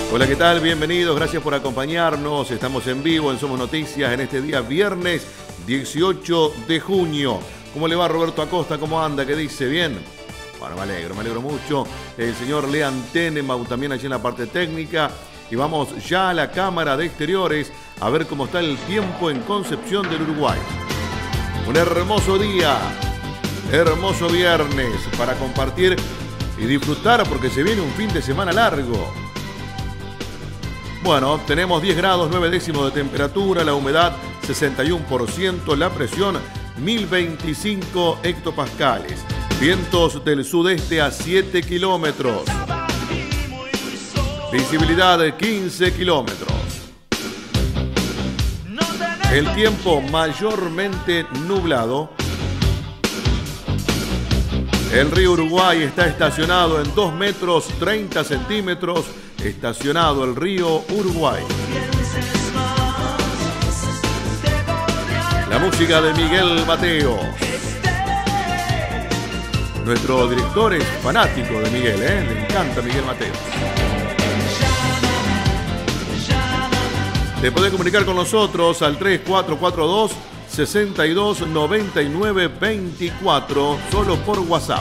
Hola, ¿qué tal? Bienvenidos, gracias por acompañarnos. Estamos en vivo en Somos Noticias en este día viernes 18 de junio. ¿Cómo le va Roberto Acosta? ¿Cómo anda? ¿Qué dice? ¿Bien? Bueno, me alegro mucho. El señor Lean Tenenbaum también allí en la parte técnica. Y vamos ya a la cámara de exteriores a ver cómo está el tiempo en Concepción del Uruguay. Un hermoso día, hermoso viernes para compartir y disfrutar porque se viene un fin de semana largo. Bueno, tenemos 10 grados 9 décimos de temperatura, la humedad 61%, la presión 1025 hectopascales. Vientos del sudeste a 7 kilómetros. Visibilidad de 15 kilómetros. El tiempo mayormente nublado. El río Uruguay está estacionado en 2 metros 30 centímetros. Estacionado el río Uruguay. La música de Miguel Mateos. Nuestro director es fanático de Miguel, le encanta Miguel Mateos. Te podés comunicar con nosotros al 3442 6299 24, solo por WhatsApp.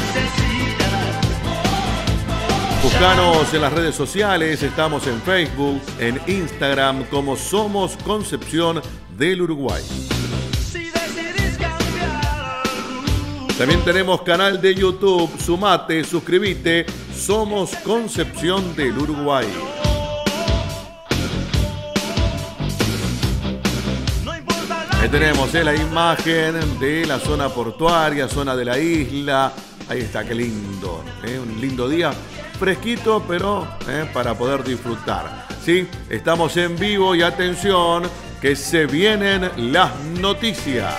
Búscanos en las redes sociales, estamos en Facebook, en Instagram como Somos Concepción del Uruguay. También tenemos canal de YouTube, sumate, suscríbete, Somos Concepción del Uruguay. Ahí tenemos la imagen de la zona portuaria, zona de la isla. Ahí está, qué lindo, un lindo día. Fresquito, pero para poder disfrutar. Sí, estamos en vivo y atención, que se vienen las noticias.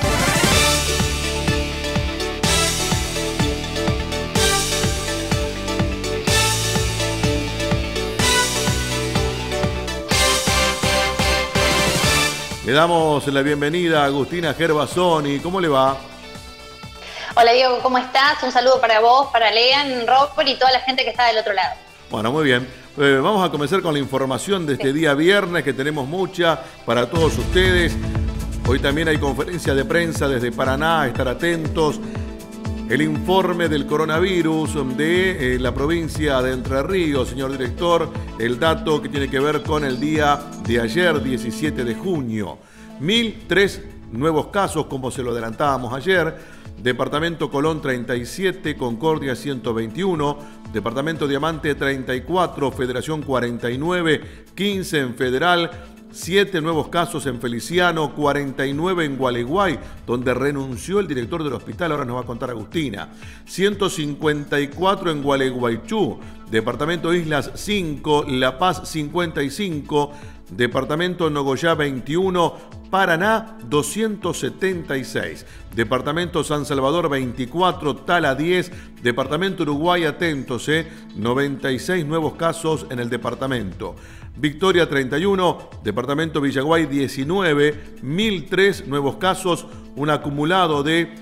Le damos la bienvenida a Agustina Gervasoni. ¿Cómo le va? Hola Diego, ¿cómo estás? Un saludo para vos, para Lean, Robert y toda la gente que está del otro lado. Bueno, muy bien. Vamos a comenzar con la información de este día viernes, que tenemos mucha para todos ustedes. Hoy también hay conferencia de prensa desde Paraná, estar atentos. El informe del coronavirus de la provincia de Entre Ríos, señor director, el dato que tiene que ver con el día de ayer, 17 de junio. 1003 nuevos casos, como se lo adelantábamos ayer. Departamento Colón 37, Concordia 121, Departamento Diamante 34, Federación 49, 15 en Federal, 7 nuevos casos en Feliciano, 49 en Gualeguay, donde renunció el director del hospital, ahora nos va a contar Agustina, 154 en Gualeguaychú, Departamento Islas 5, La Paz 55, Departamento Nogoyá 21, Paraná 276, Departamento San Salvador 24, Tala 10, Departamento Uruguay, atentos, 96 nuevos casos en el departamento. Victoria 31, Departamento Villaguay 19, 1003 nuevos casos, un acumulado de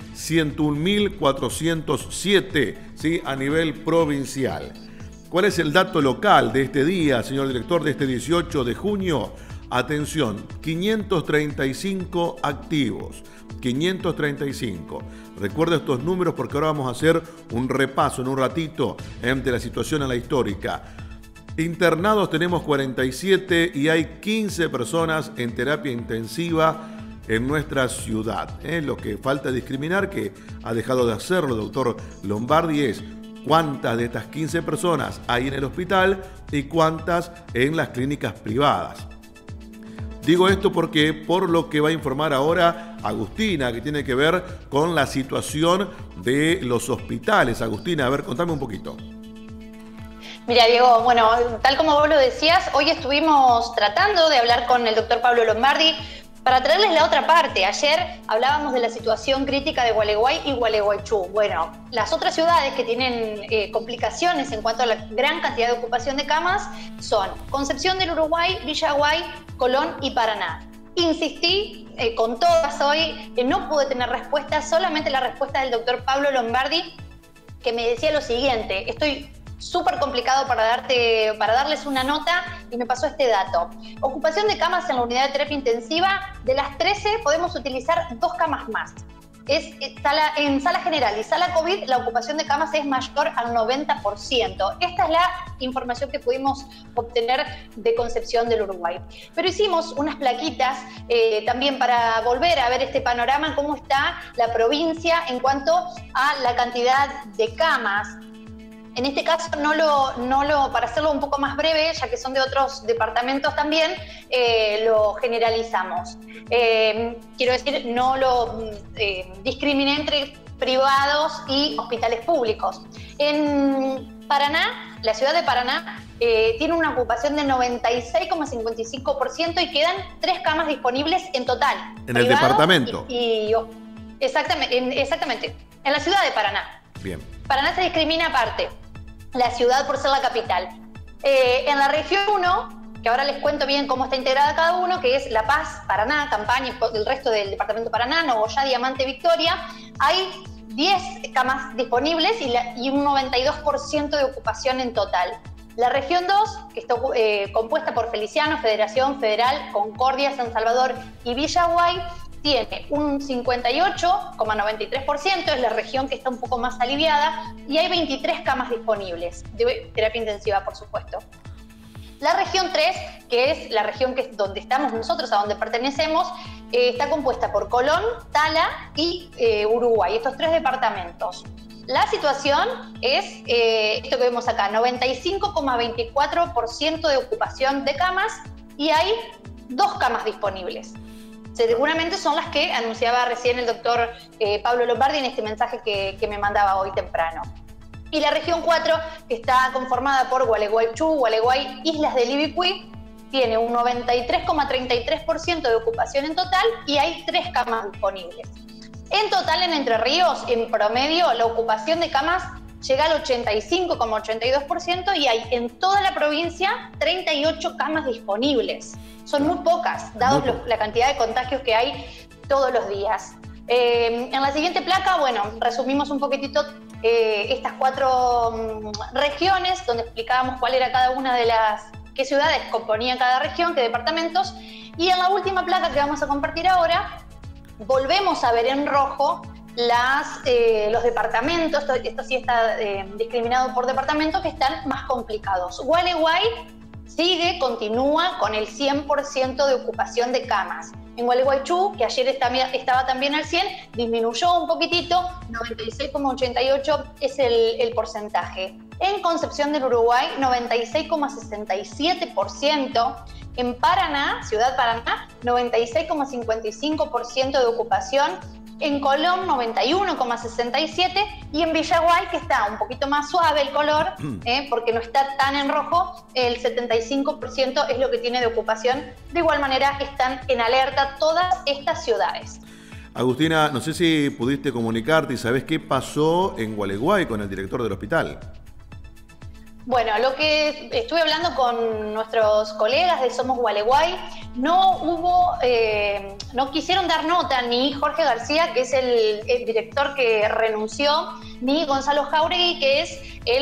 101.407, ¿sí? A nivel provincial. ¿Cuál es el dato local de este día, señor director, de este 18 de junio? Atención, 535 activos, 535. Recuerda estos números porque ahora vamos a hacer un repaso en un ratito de la situación en la histórica. Internados tenemos 47 y hay 15 personas en terapia intensiva en nuestra ciudad. Lo que falta discriminar, que ha dejado de hacerlo el doctor Lombardi, es cuántas de estas 15 personas hay en el hospital y cuántas en las clínicas privadas. Digo esto porque por lo que va a informar ahora Agustina, que tiene que ver con la situación de los hospitales. Agustina, a ver, contame un poquito. Mira, Diego, bueno, tal como vos lo decías, hoy estuvimos tratando de hablar con el doctor Pablo Lombardi para traerles la otra parte. Ayer hablábamos de la situación crítica de Gualeguay y Gualeguaychú. Bueno, las otras ciudades que tienen complicaciones en cuanto a la gran cantidad de ocupación de camas son Concepción del Uruguay, Villaguay, Colón y Paraná. Insistí con todas hoy, no pude tener respuesta, solamente la respuesta del doctor Pablo Lombardi, que me decía lo siguiente: estoy súper complicado para darles una nota y me pasó este dato. Ocupación de camas en la unidad de terapia intensiva, de las 13 podemos utilizar 2 camas más. En sala general y sala COVID la ocupación de camas es mayor al 90%. Esta es la información que pudimos obtener de Concepción del Uruguay. Pero hicimos unas plaquitas también para volver a ver este panorama, cómo está la provincia en cuanto a la cantidad de camas. En este caso, para hacerlo un poco más breve, ya que son de otros departamentos también, lo generalizamos. Quiero decir, no lo discriminé entre privados y hospitales públicos. En Paraná, la ciudad de Paraná, tiene una ocupación de 96,55% y quedan 3 camas disponibles en total. ¿En el departamento? Exactamente, en la ciudad de Paraná. Bien. Paraná se discrimina aparte. La ciudad por ser la capital. En la región 1, que ahora les cuento bien cómo está integrada cada uno, que es La Paz, Paraná, Campaña, el resto del departamento de Paraná, Nogoyá, Diamante, Victoria, hay 10 camas disponibles y un 92% de ocupación en total. La región 2, que está compuesta por Feliciano, Federación, Federal, Concordia, San Salvador y Villaguay, tiene un 58,93%, es la región que está un poco más aliviada, y hay 23 camas disponibles, de terapia intensiva, por supuesto. La región 3, que es la región donde estamos nosotros, a donde pertenecemos, está compuesta por Colón, Tala y Uruguay, estos 3 departamentos. La situación es esto que vemos acá, 95,24% de ocupación de camas y hay 2 camas disponibles. Seguramente son las que anunciaba recién el doctor Pablo Lombardi en este mensaje que me mandaba hoy temprano. Y la región 4, que está conformada por Gualeguaychú, Gualeguay, Islas del Ibicuí, tiene un 93,33% de ocupación en total y hay 3 camas disponibles. En total, en Entre Ríos, en promedio, la ocupación de camas llega al 85,82% y hay en toda la provincia 38 camas disponibles. Son muy pocas, dados la cantidad de contagios que hay todos los días. En la siguiente placa, bueno, resumimos un poquitito estas 4 regiones, donde explicábamos cuál era cada una de qué ciudades componían cada región, qué departamentos. Y en la última placa que vamos a compartir ahora, volvemos a ver en rojo los departamentos, esto sí está discriminado por departamentos, que están más complicados. Gualeguay continúa con el 100% de ocupación de camas. En Gualeguaychú, que ayer estaba también al 100, disminuyó un poquitito, 96,88 es el porcentaje. En Concepción del Uruguay, 96,67%. En Paraná, Ciudad Paraná, 96,55% de ocupación. En Colón, 91,67%, y en Villaguay, que está un poquito más suave el color, porque no está tan en rojo, el 75% es lo que tiene de ocupación. De igual manera, están en alerta todas estas ciudades. Agustina, no sé si pudiste comunicarte y sabés qué pasó en Gualeguay con el director del hospital. Bueno, lo que estuve hablando con nuestros colegas de Somos Gualeguay, no quisieron dar nota ni Jorge García, que es el director que renunció, ni Gonzalo Jáuregui, que es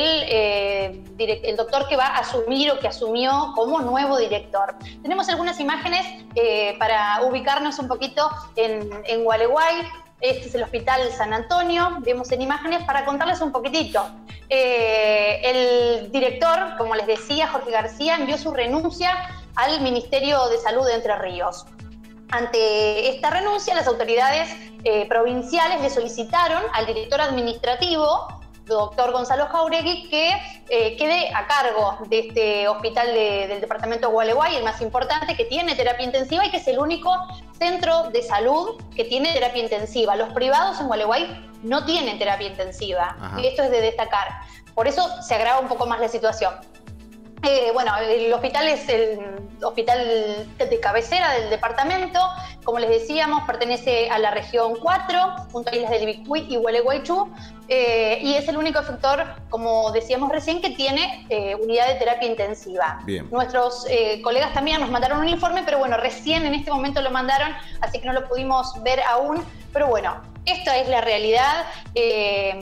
el doctor que va a asumir o que asumió como nuevo director. Tenemos algunas imágenes para ubicarnos un poquito en Gualeguay. Este es el Hospital San Antonio, vemos en imágenes para contarles un poquitito. El director, como les decía, Jorge García, envió su renuncia al Ministerio de Salud de Entre Ríos. Ante esta renuncia, las autoridades provinciales le solicitaron al director administrativo, doctor Gonzalo Jáuregui, que quede a cargo de este hospital del departamento de Gualeguay, el más importante, que tiene terapia intensiva y que es el único centro de salud que tiene terapia intensiva. Los privados en Gualeguay no tienen terapia intensiva. Y esto es de destacar. Por eso se agrava un poco más la situación. Bueno, el hospital es el hospital de cabecera del departamento. Como les decíamos, pertenece a la región 4, junto a Islas del Ibicuí y Gualeguaychú, y es el único sector, como decíamos recién, que tiene unidad de terapia intensiva. Bien. Nuestros colegas también nos mandaron un informe, pero bueno, recién en este momento lo mandaron, así que no lo pudimos ver aún. Pero bueno, esta es la realidad.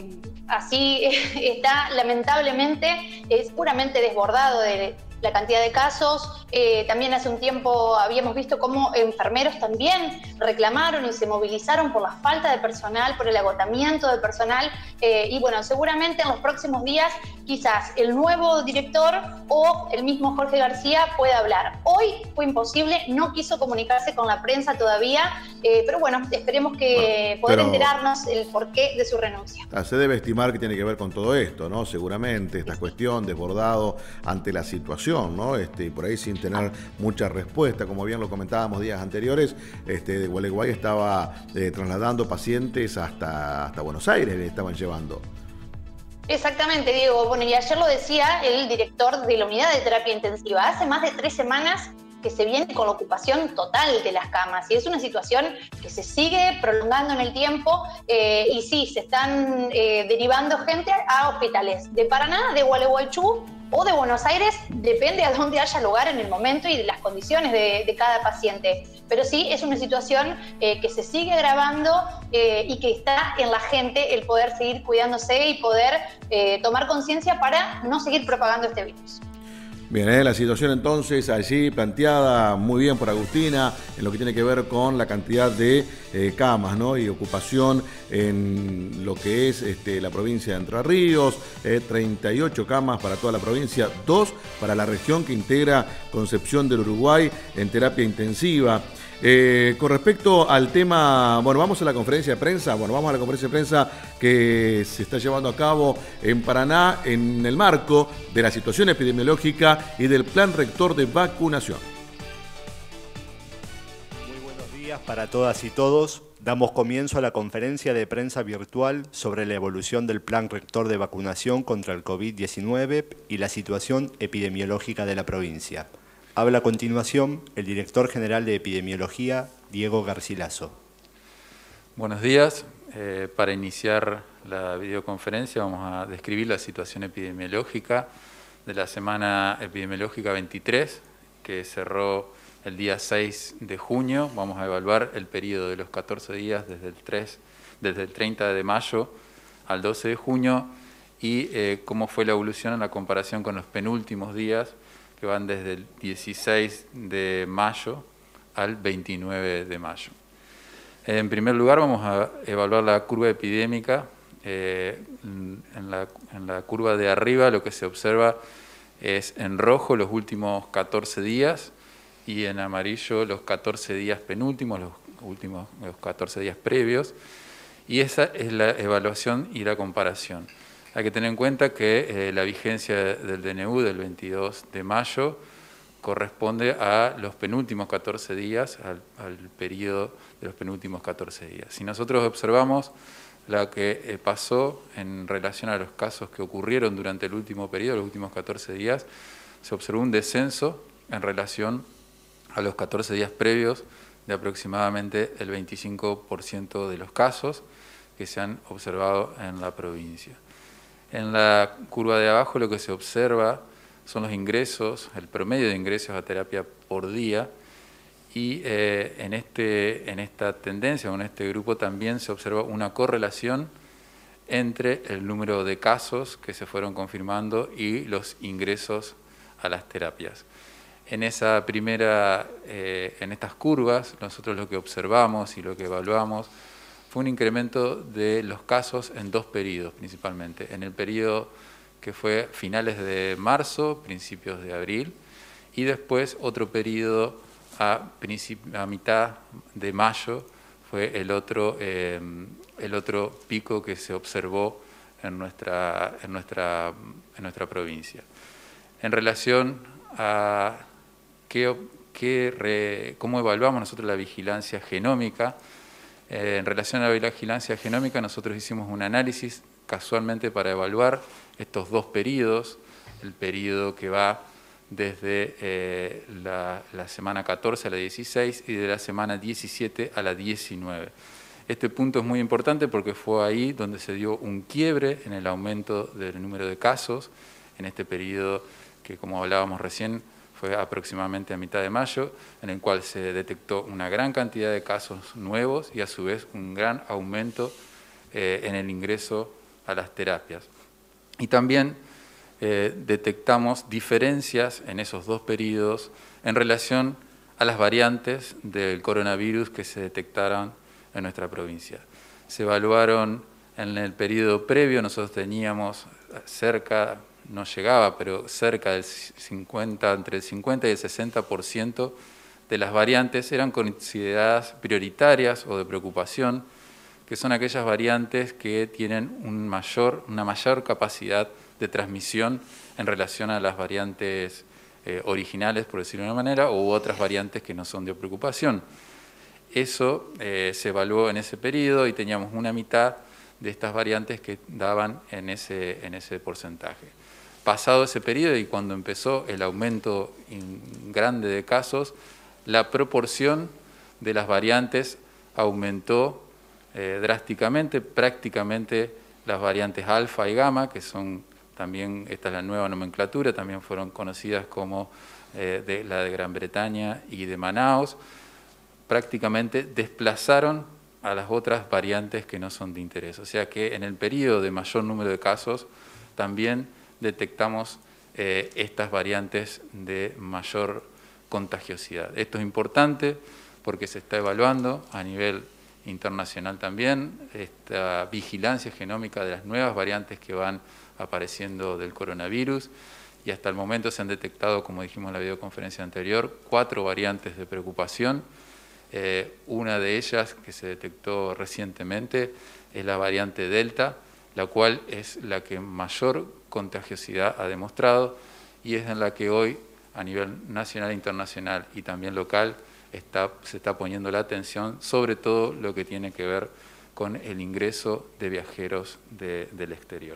así está, lamentablemente, es puramente desbordado de la cantidad de casos. También hace un tiempo habíamos visto cómo enfermeros también reclamaron y se movilizaron por la falta de personal, por el agotamiento de personal, y bueno, seguramente en los próximos días quizás el nuevo director o el mismo Jorge García pueda hablar. Hoy fue imposible, no quiso comunicarse con la prensa todavía, pero bueno, esperemos que poder enterarnos el porqué de su renuncia. Se debe estimar que tiene que ver con todo esto, ¿no? Seguramente esta cuestión desbordado ante la situación, ¿no? Por ahí sin tener mucha respuesta, como bien lo comentábamos días anteriores, de Gualeguay estaba trasladando pacientes hasta Buenos Aires, le estaban llevando. Exactamente, Diego. Bueno, y ayer lo decía el director de la unidad de terapia intensiva. Hace más de 3 semanas que se viene con la ocupación total de las camas y es una situación que se sigue prolongando en el tiempo, y sí, se están derivando gente a hospitales de Paraná, de Gualeguaychú o de Buenos Aires, depende a dónde haya lugar en el momento y de las condiciones de cada paciente. Pero sí, es una situación que se sigue agravando, y que está en la gente el poder seguir cuidándose y poder tomar conciencia para no seguir propagando este virus. Bien, la situación entonces allí planteada muy bien por Agustina en lo que tiene que ver con la cantidad de camas, ¿no? Y ocupación en lo que es la provincia de Entre Ríos, 38 camas para toda la provincia, 2 para la región que integra Concepción del Uruguay en terapia intensiva. Con respecto al tema, bueno, vamos a la conferencia de prensa, que se está llevando a cabo en Paraná en el marco de la situación epidemiológica y del plan rector de vacunación. Muy buenos días para todas y todos. Damos comienzo a la conferencia de prensa virtual sobre la evolución del plan rector de vacunación contra el COVID-19 y la situación epidemiológica de la provincia. Habla a continuación el director general de epidemiología, Diego Garcilaso. Buenos días. Para iniciar la videoconferencia vamos a describir la situación epidemiológica de la semana epidemiológica 23, que cerró el día 6 de junio. Vamos a evaluar el periodo de los 14 días desde el 30 de mayo al 12 de junio y cómo fue la evolución en la comparación con los penúltimos días, que van desde el 16 de mayo al 29 de mayo. En primer lugar vamos a evaluar la curva epidémica. En la curva de arriba lo que se observa es en rojo los últimos 14 días y en amarillo los 14 días penúltimos, los 14 días previos. Y esa es la evaluación y la comparación. Hay que tener en cuenta que la vigencia del DNU del 22 de mayo corresponde a los penúltimos 14 días, al periodo de los penúltimos 14 días. Si nosotros observamos lo que pasó en relación a los casos que ocurrieron durante el último periodo, los últimos 14 días, se observó un descenso en relación a los 14 días previos de aproximadamente el 25% de los casos que se han observado en la provincia. En la curva de abajo lo que se observa son los ingresos, el promedio de ingresos a terapia por día, y en esta tendencia o en este grupo también se observa una correlación entre el número de casos que se fueron confirmando y los ingresos a las terapias. En esa en estas curvas, nosotros lo que observamos y lo que evaluamos fue un incremento de los casos en 2 periodos principalmente. En el periodo que fue finales de marzo, principios de abril, y después otro periodo a mitad de mayo fue el otro pico que se observó en nuestra provincia. En relación a cómo evaluamos nosotros la vigilancia genómica, en relación a la vigilancia genómica nosotros hicimos un análisis casualmente para evaluar estos 2 periodos, el periodo que va desde la semana 14 a la 16 y de la semana 17 a la 19. Este punto es muy importante porque fue ahí donde se dio un quiebre en el aumento del número de casos, en este periodo que, como hablábamos recién, fue aproximadamente a mitad de mayo, en el cual se detectó una gran cantidad de casos nuevos y a su vez un gran aumento en el ingreso a las terapias. Y también detectamos diferencias en esos 2 periodos en relación a las variantes del coronavirus que se detectaron en nuestra provincia. Se evaluaron en el periodo previo, nosotros teníamos cerca, no llegaba, pero cerca del 50, entre el 50 y el 60% de las variantes eran consideradas prioritarias o de preocupación, que son aquellas variantes que tienen una mayor capacidad de transmisión en relación a las variantes originales, por decirlo de una manera, u otras variantes que no son de preocupación. Eso se evaluó en ese periodo y teníamos una mitad de estas variantes que daban en ese porcentaje. Pasado ese periodo y cuando empezó el aumento grande de casos, la proporción de las variantes aumentó drásticamente, prácticamente las variantes alfa y gamma, que son también, esta es la nueva nomenclatura, también fueron conocidas como la de Gran Bretaña y de Manaos, prácticamente desplazaron a las otras variantes que no son de interés. O sea que en el periodo de mayor número de casos también detectamos estas variantes de mayor contagiosidad. Esto es importante porque se está evaluando a nivel internacional también esta vigilancia genómica de las nuevas variantes que van apareciendo del coronavirus y hasta el momento se han detectado, como dijimos en la videoconferencia anterior, 4 variantes de preocupación. Una de ellas que se detectó recientemente es la variante Delta, la cual es la que mayor contagiosidad ha demostrado y es en la que hoy a nivel nacional e internacional y también local se está poniendo la atención, sobre todo lo que tiene que ver con el ingreso de viajeros del exterior.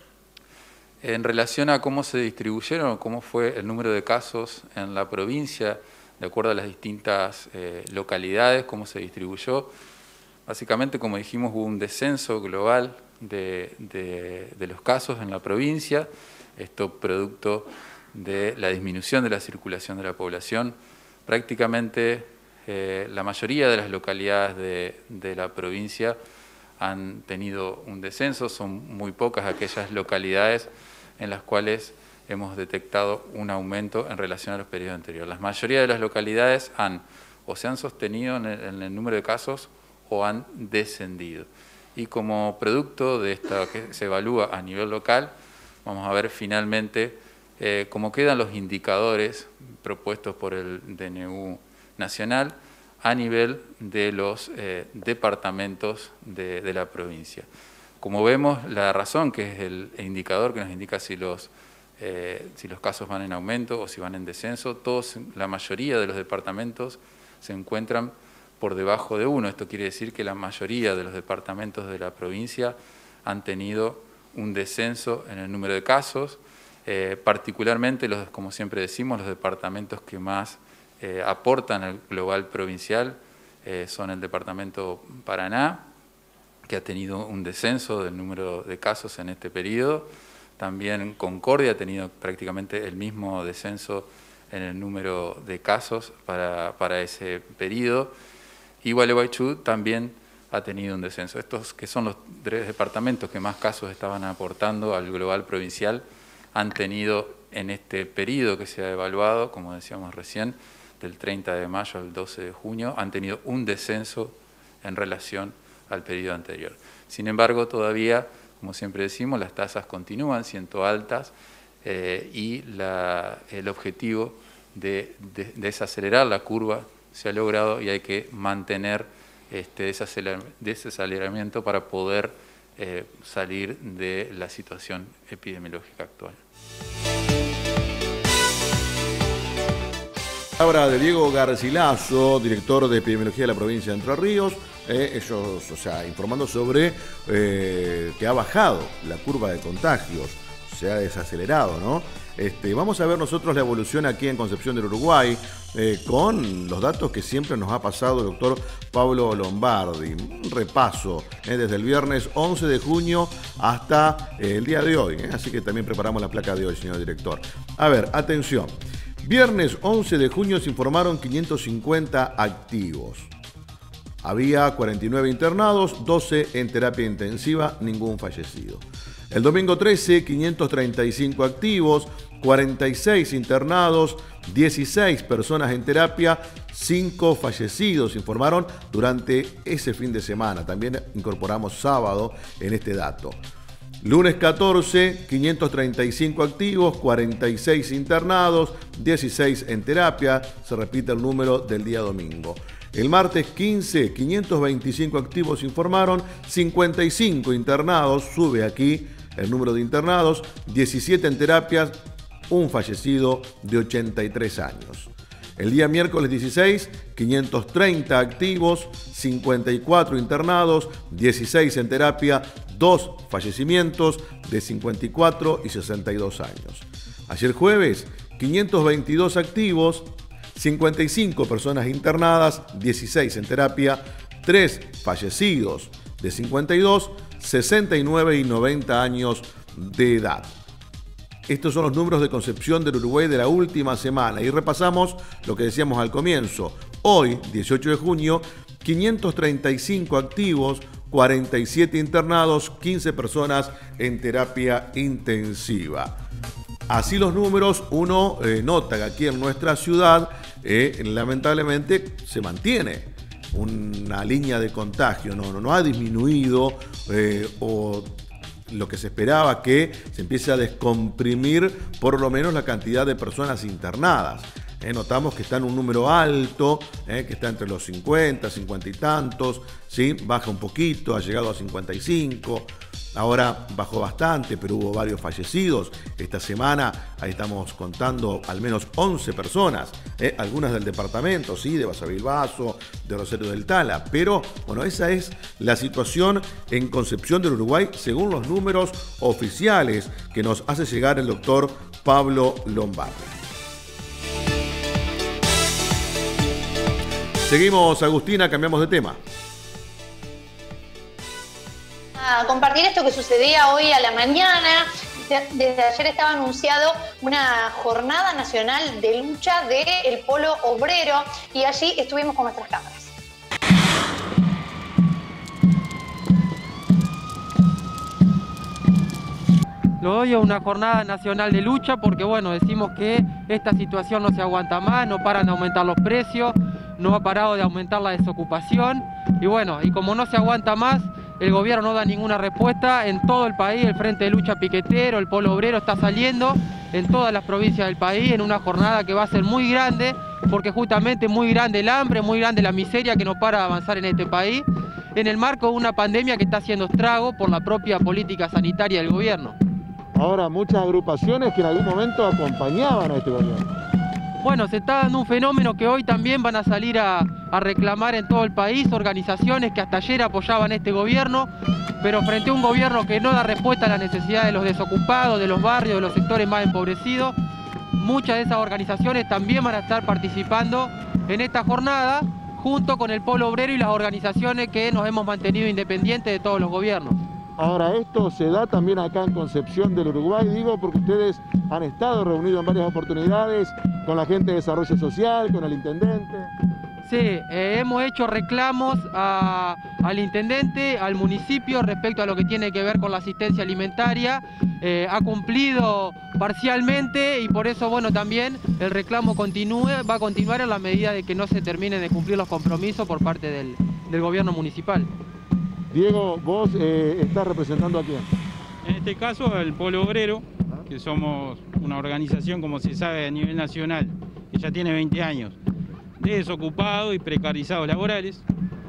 En relación a cómo se distribuyeron, cómo fue el número de casos en la provincia, de acuerdo a las distintas localidades, cómo se distribuyó, básicamente, como dijimos, hubo un descenso global de los casos en la provincia, esto producto de la disminución de la circulación de la población. Prácticamente la mayoría de las localidades de la provincia han tenido un descenso, son muy pocas aquellas localidades en las cuales hemos detectado un aumento en relación a los periodos anteriores. La mayoría de las localidades se han sostenido en el número de casos o han descendido. Y como producto de esto que se evalúa a nivel local, vamos a ver finalmente cómo quedan los indicadores propuestos por el DNU nacional a nivel de los departamentos de la provincia. Como vemos, la razón, que es el indicador que nos indica si los casos van en aumento o si van en descenso, la mayoría de los departamentos se encuentran por debajo de 1. Esto quiere decir que la mayoría de los departamentos de la provincia han tenido un descenso en el número de casos, particularmente, como siempre decimos, los departamentos que más aportan al global provincial son el departamento Paraná, que ha tenido un descenso del número de casos en este periodo. También Concordia ha tenido prácticamente el mismo descenso en el número de casos para ese periodo. Y Gualeguaychú también ha tenido un descenso. Estos que son los 3 departamentos que más casos estaban aportando al global provincial han tenido en este periodo que se ha evaluado, como decíamos recién, del 30 de mayo al 12 de junio, han tenido un descenso en relación al periodo anterior. Sin embargo, todavía, como siempre decimos, las tasas continúan siendo altas y el objetivo de desacelerar la curva se ha logrado y hay que mantener ese aceleramiento para poder salir de la situación epidemiológica actual. Palabra de Diego Garcilaso, director de epidemiología de la provincia de Entre Ríos, ellos, informando sobre que ha bajado la curva de contagios, se ha desacelerado, ¿no? Vamos a ver nosotros la evolución aquí en Concepción del Uruguay con los datos que siempre nos ha pasado el doctor Pablo Lombardi. Un repaso desde el viernes 11 de junio hasta el día de hoy. Así que también preparamos la placa de hoy, señor director. A ver, atención. Viernes 11 de junio se informaron 550 activos. Había 49 internados, 12 en terapia intensiva, ningún fallecido. El domingo 13, 535 activos, 46 internados, 16 personas en terapia, 5 fallecidos, informaron durante ese fin de semana. También incorporamos sábado en este dato. Lunes 14, 535 activos, 46 internados, 16 en terapia. Se repite el número del día domingo. El martes 15, 525 activos informaron, 55 internados, sube aquí el número de internados, 17 en terapias, un fallecido de 83 años. El día miércoles 16, 530 activos, 54 internados, 16 en terapia, 2 fallecimientos de 54 y 62 años. Ayer jueves, 522 activos, 55 personas internadas, 16 en terapia, 3 fallecidos de 52, 69 y 90 años de edad. Estos son los números de Concepción del Uruguay de la última semana y repasamos lo que decíamos al comienzo. Hoy, 18 de junio, 535 activos, 47 internados, 15 personas en terapia intensiva. Así los números, uno nota que aquí en nuestra ciudad lamentablemente se mantiene una línea de contagio, no ha disminuido o lo que se esperaba, que se empiece a descomprimir por lo menos la cantidad de personas internadas. Notamos que está en un número alto, que está entre los 50, 50 y tantos, ¿sí? Baja un poquito, ha llegado a 55, ahora bajó bastante, pero hubo varios fallecidos. Esta semana ahí estamos contando al menos 11 personas, algunas del departamento, ¿sí? De Basavilbaso, de Rosario del Tala, pero bueno, esa es la situación en Concepción del Uruguay según los números oficiales que nos hace llegar el doctor Pablo Lombardi. Seguimos, Agustina, cambiamos de tema. A compartir esto que sucedía hoy a la mañana. Desde ayer estaba anunciado una jornada nacional de lucha del polo obrero y allí estuvimos con nuestras cámaras. Lo doy a una jornada nacional de lucha porque, bueno, decimos que esta situación no se aguanta más, no paran de aumentar los precios, no ha parado de aumentar la desocupación y bueno, y como no se aguanta más, el gobierno no da ninguna respuesta en todo el país. El Frente de Lucha Piquetero, el Polo Obrero está saliendo en todas las provincias del país en una jornada que va a ser muy grande, porque justamente muy grande el hambre, muy grande la miseria que no para de avanzar en este país, en el marco de una pandemia que está haciendo estrago por la propia política sanitaria del gobierno. Ahora, muchas agrupaciones que en algún momento acompañaban a este gobierno. Bueno, se está dando un fenómeno que hoy también van a salir a reclamar en todo el país, organizaciones que hasta ayer apoyaban este gobierno, pero frente a un gobierno que no da respuesta a las necesidades de los desocupados, de los barrios, de los sectores más empobrecidos, muchas de esas organizaciones también van a estar participando en esta jornada, junto con el Polo Obrero y las organizaciones que nos hemos mantenido independientes de todos los gobiernos. Ahora, esto se da también acá en Concepción del Uruguay, digo, porque ustedes han estado reunidos en varias oportunidades con la gente de Desarrollo Social, con el intendente. Sí, hemos hecho reclamos al intendente, al municipio respecto a lo que tiene que ver con la asistencia alimentaria. Ha cumplido parcialmente y por eso, bueno, también el reclamo va a continuar en la medida de que no se terminen de cumplir los compromisos por parte del gobierno municipal. Diego, vos estás representando a quién? En este caso al Polo Obrero, que somos una organización, como se sabe, a nivel nacional, que ya tiene 20 años, de desocupados y precarizados laborales.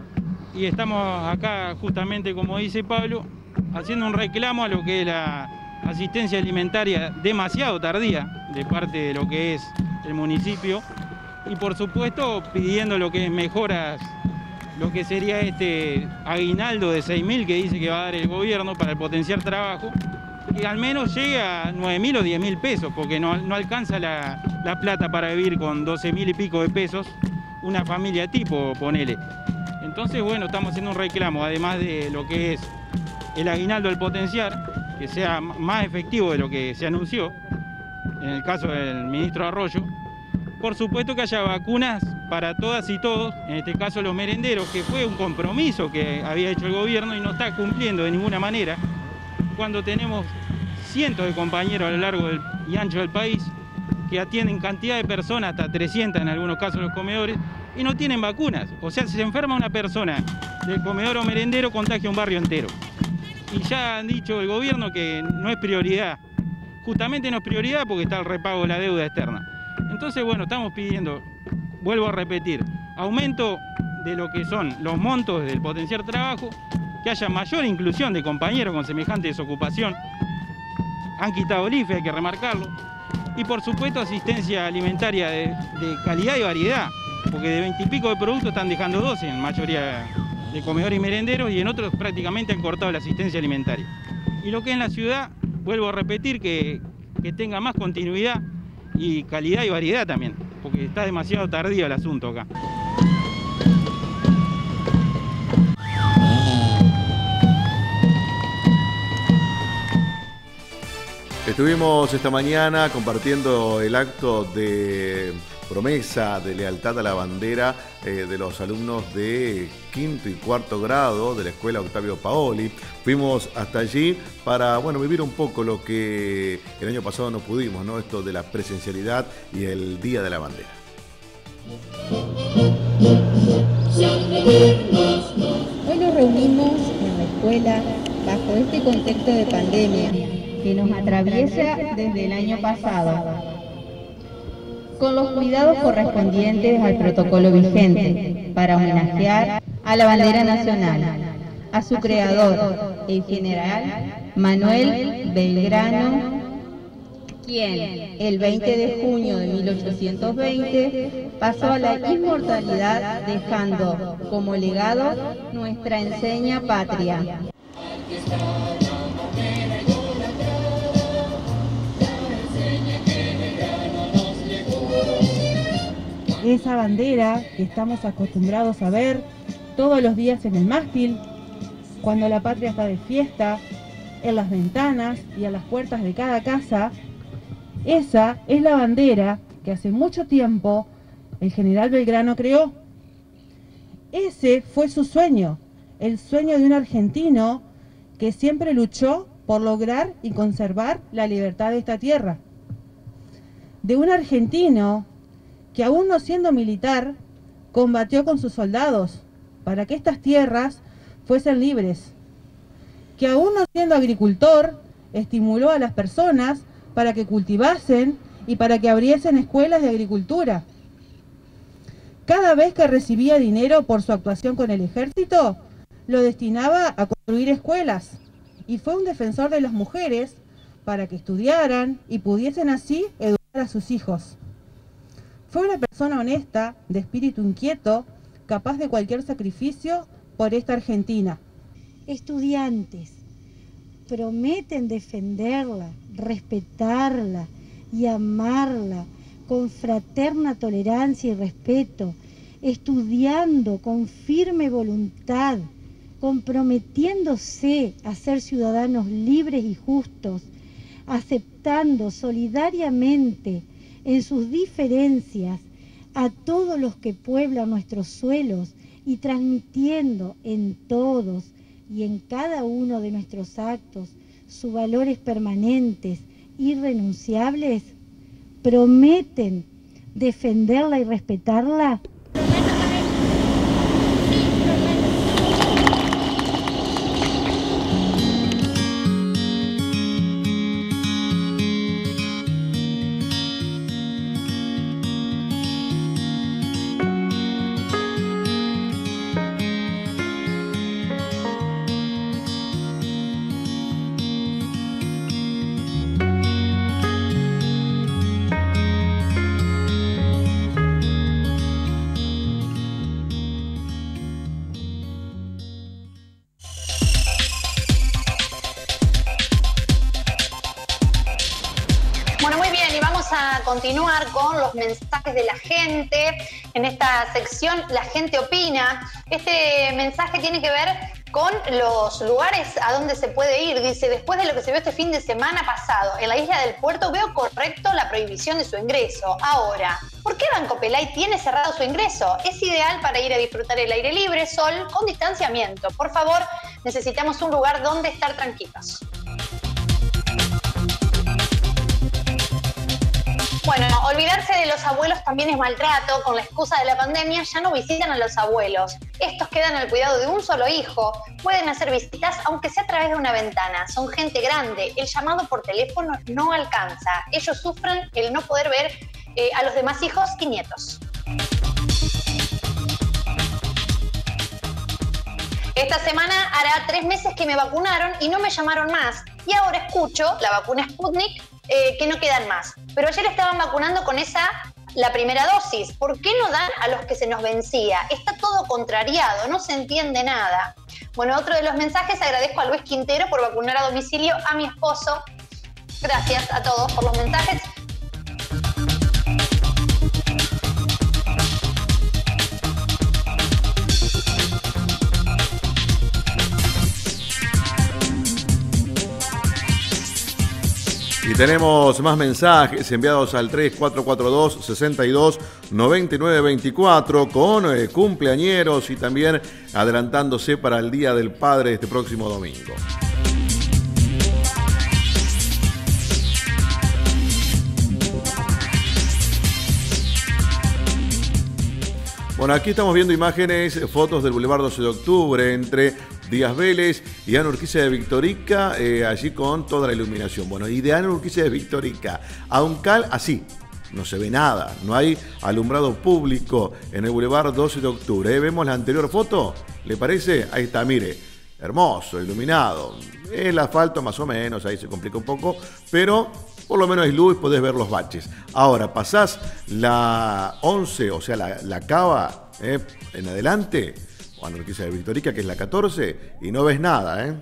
Y estamos acá, justamente como dice Pablo, haciendo un reclamo a lo que es la asistencia alimentaria demasiado tardía de parte de lo que es el municipio. Y por supuesto pidiendo lo que es mejoras, lo que sería este aguinaldo de 6.000 que dice que va a dar el gobierno para el potenciar trabajo, que al menos llegue a 9.000 o 10.000 pesos, porque no alcanza la plata para vivir con 12.000 y pico de pesos una familia tipo, ponele. Entonces, bueno, estamos haciendo un reclamo, además de lo que es el aguinaldo al potenciar, que sea más efectivo de lo que se anunció, en el caso del ministro Arroyo. Por supuesto que haya vacunas para todas y todos, en este caso los merenderos, que fue un compromiso que había hecho el gobierno y no está cumpliendo de ninguna manera. cuando tenemos cientos de compañeros a lo largo y ancho del país que atienden cantidad de personas, hasta 300 en algunos casos los comedores, y no tienen vacunas. O sea, si se enferma una persona del comedor o merendero, contagia un barrio entero. Y ya han dicho el gobierno que no es prioridad. Justamente no es prioridad porque está el repago de la deuda externa. Entonces, bueno, estamos pidiendo, vuelvo a repetir, aumento de lo que son los montos del potenciar trabajo, que haya mayor inclusión de compañeros con semejante desocupación. Han quitado el IFE, hay que remarcarlo. Y por supuesto asistencia alimentaria de calidad y variedad, porque de 20 y pico de productos están dejando 12 en mayoría de comedores y merenderos, y en otros prácticamente han cortado la asistencia alimentaria. Y lo que es en la ciudad, vuelvo a repetir, que tenga más continuidad y calidad y variedad también, porque está demasiado tardío el asunto acá. Estuvimos esta mañana compartiendo el acto de promesa de lealtad a la bandera de los alumnos de quinto y cuarto grado de la Escuela Octavio Paoli. Fuimos hasta allí para, bueno, vivir un poco lo que el año pasado no pudimos, ¿no? Esto de la presencialidad y el Día de la Bandera. Hoy nos reunimos en la escuela bajo este contexto de pandemia que nos atraviesa desde el año pasado, con los cuidados correspondientes al protocolo vigente, para homenajear a la bandera nacional, a su creador, el general Manuel Belgrano, quien el 20 de junio de 1820 pasó a la inmortalidad, dejando como legado nuestra enseña patria. Esa bandera que estamos acostumbrados a ver todos los días en el mástil, cuando la patria está de fiesta, en las ventanas y a las puertas de cada casa, esa es la bandera que hace mucho tiempo el general Belgrano creó. Ese fue su sueño, el sueño de un argentino que siempre luchó por lograr y conservar la libertad de esta tierra. De un argentino que aún no siendo militar, combatió con sus soldados para que estas tierras fuesen libres. Que aún no siendo agricultor, estimuló a las personas para que cultivasen y para que abriesen escuelas de agricultura. Cada vez que recibía dinero por su actuación con el ejército, lo destinaba a construir escuelas, y fue un defensor de las mujeres para que estudiaran y pudiesen así educar a sus hijos. Fue una persona honesta, de espíritu inquieto, capaz de cualquier sacrificio por esta Argentina. Estudiantes, prometen defenderla, respetarla y amarla con fraterna tolerancia y respeto, estudiando con firme voluntad, comprometiéndose a ser ciudadanos libres y justos, aceptando solidariamente en sus diferencias a todos los que pueblan nuestros suelos y transmitiendo en todos y en cada uno de nuestros actos sus valores permanentes, irrenunciables, prometen defenderla y respetarla. Continuar con los mensajes de la gente en esta sección La Gente Opina. Este mensaje tiene que ver con los lugares a donde se puede ir. Dice: después de lo que se vio este fin de semana pasado en la isla del Puerto, veo correcto la prohibición de su ingreso. Ahora, ¿por qué Banco Pelay tiene cerrado su ingreso? Es ideal para ir a disfrutar el aire libre, sol, con distanciamiento. Por favor, necesitamos un lugar donde estar tranquilos. Bueno, olvidarse de los abuelos también es maltrato. Con la excusa de la pandemia ya no visitan a los abuelos. Estos quedan al cuidado de un solo hijo. Pueden hacer visitas aunque sea a través de una ventana. Son gente grande. El llamado por teléfono no alcanza. Ellos sufren el no poder ver a los demás hijos y nietos. Esta semana hará 3 meses que me vacunaron y no me llamaron más. Y ahora escucho la vacuna Sputnik que no quedan más. Pero ayer estaban vacunando con la primera dosis. ¿Por qué no dan a los que se nos vencía? Está todo contrariado, no se entiende nada. Bueno, otro de los mensajes, agradezco a Luis Quintero por vacunar a domicilio a mi esposo. Gracias a todos por los mensajes. Y tenemos más mensajes enviados al 3442-629924 con cumpleañeros y también adelantándose para el Día del Padre este próximo domingo. Bueno, aquí estamos viendo imágenes, fotos del Boulevard 12 de Octubre entre Díaz Vélez y Ana Urquiza de Victorica, allí con toda la iluminación. Bueno, y de Ana Urquiza de Victorica a Uncal, así, no se ve nada, no hay alumbrado público en el Boulevard 12 de Octubre. ¿Vemos la anterior foto? ¿Le parece? Ahí está, mire, hermoso, iluminado. El asfalto más o menos, ahí se complica un poco, pero por lo menos hay luz y podés ver los baches. Ahora, pasás la 11, o sea, la Cava en adelante, o Ana Urquiza de Victorica, que es la 14, y no ves nada,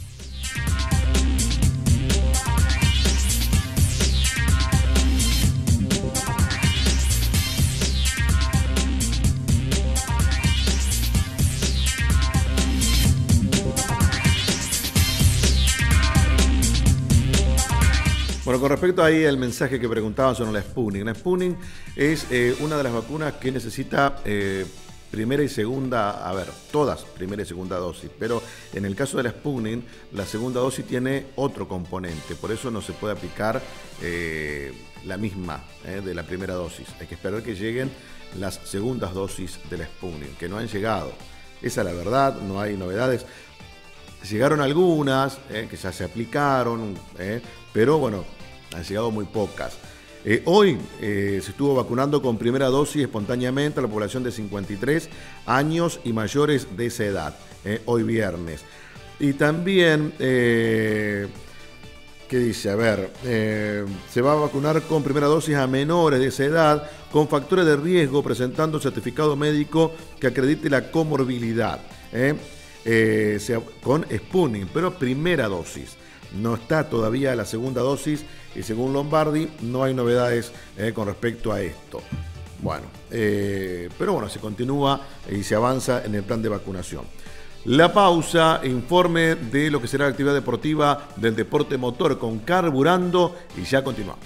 Bueno, con respecto ahí al mensaje que preguntaban sobre la Sputnik. La Sputnik es una de las vacunas que necesita primera y segunda, todas primera y segunda dosis, pero en el caso de la Sputnik, la segunda dosis tiene otro componente, por eso no se puede aplicar la misma de la primera dosis. Hay que esperar que lleguen las segundas dosis de la Sputnik, que no han llegado. Esa es la verdad, no hay novedades. Llegaron algunas que ya se aplicaron, pero bueno, han llegado muy pocas. Hoy se estuvo vacunando con primera dosis espontáneamente a la población de 53 años y mayores de esa edad, hoy viernes. Y también, ¿qué dice? Se va a vacunar con primera dosis a menores de esa edad con factores de riesgo presentando certificado médico que acredite la comorbilidad. Con Sputnik, pero primera dosis. No está todavía la segunda dosis y según Lombardi no hay novedades con respecto a esto. Bueno, pero bueno, se continúa y se avanza en el plan de vacunación. La pausa, informe de lo que será la actividad deportiva del deporte motor con Carburando y ya continuamos.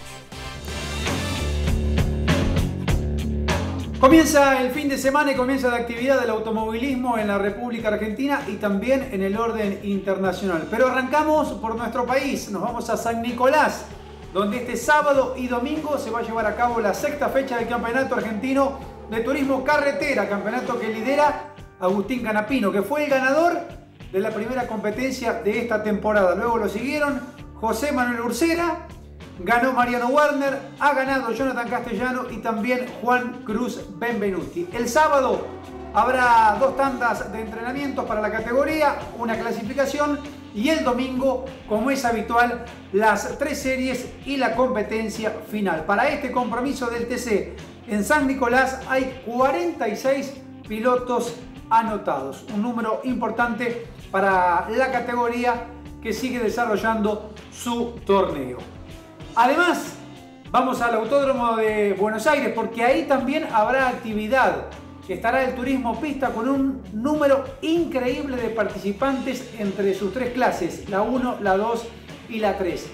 Comienza el fin de semana y comienza la actividad del automovilismo en la República Argentina y también en el orden internacional. Pero arrancamos por nuestro país, nos vamos a San Nicolás, donde este sábado y domingo se va a llevar a cabo la 6ª fecha del Campeonato Argentino de Turismo Carretera, campeonato que lidera Agustín Canapino, que fue el ganador de la primera competencia de esta temporada. Luego lo siguieron José Manuel Ursera, ganó Mariano Warner, ha ganado Jonathan Castellano y también Juan Cruz Benvenuti. El sábado habrá 2 tandas de entrenamientos para la categoría, una clasificación y el domingo, como es habitual, las 3 series y la competencia final. Para este compromiso del TC en San Nicolás hay 46 pilotos anotados, un número importante para la categoría que sigue desarrollando su torneo. Además, vamos al Autódromo de Buenos Aires porque ahí también habrá actividad. Estará el turismo pista con un número increíble de participantes entre sus 3 clases, la 1, la 2 y la 3.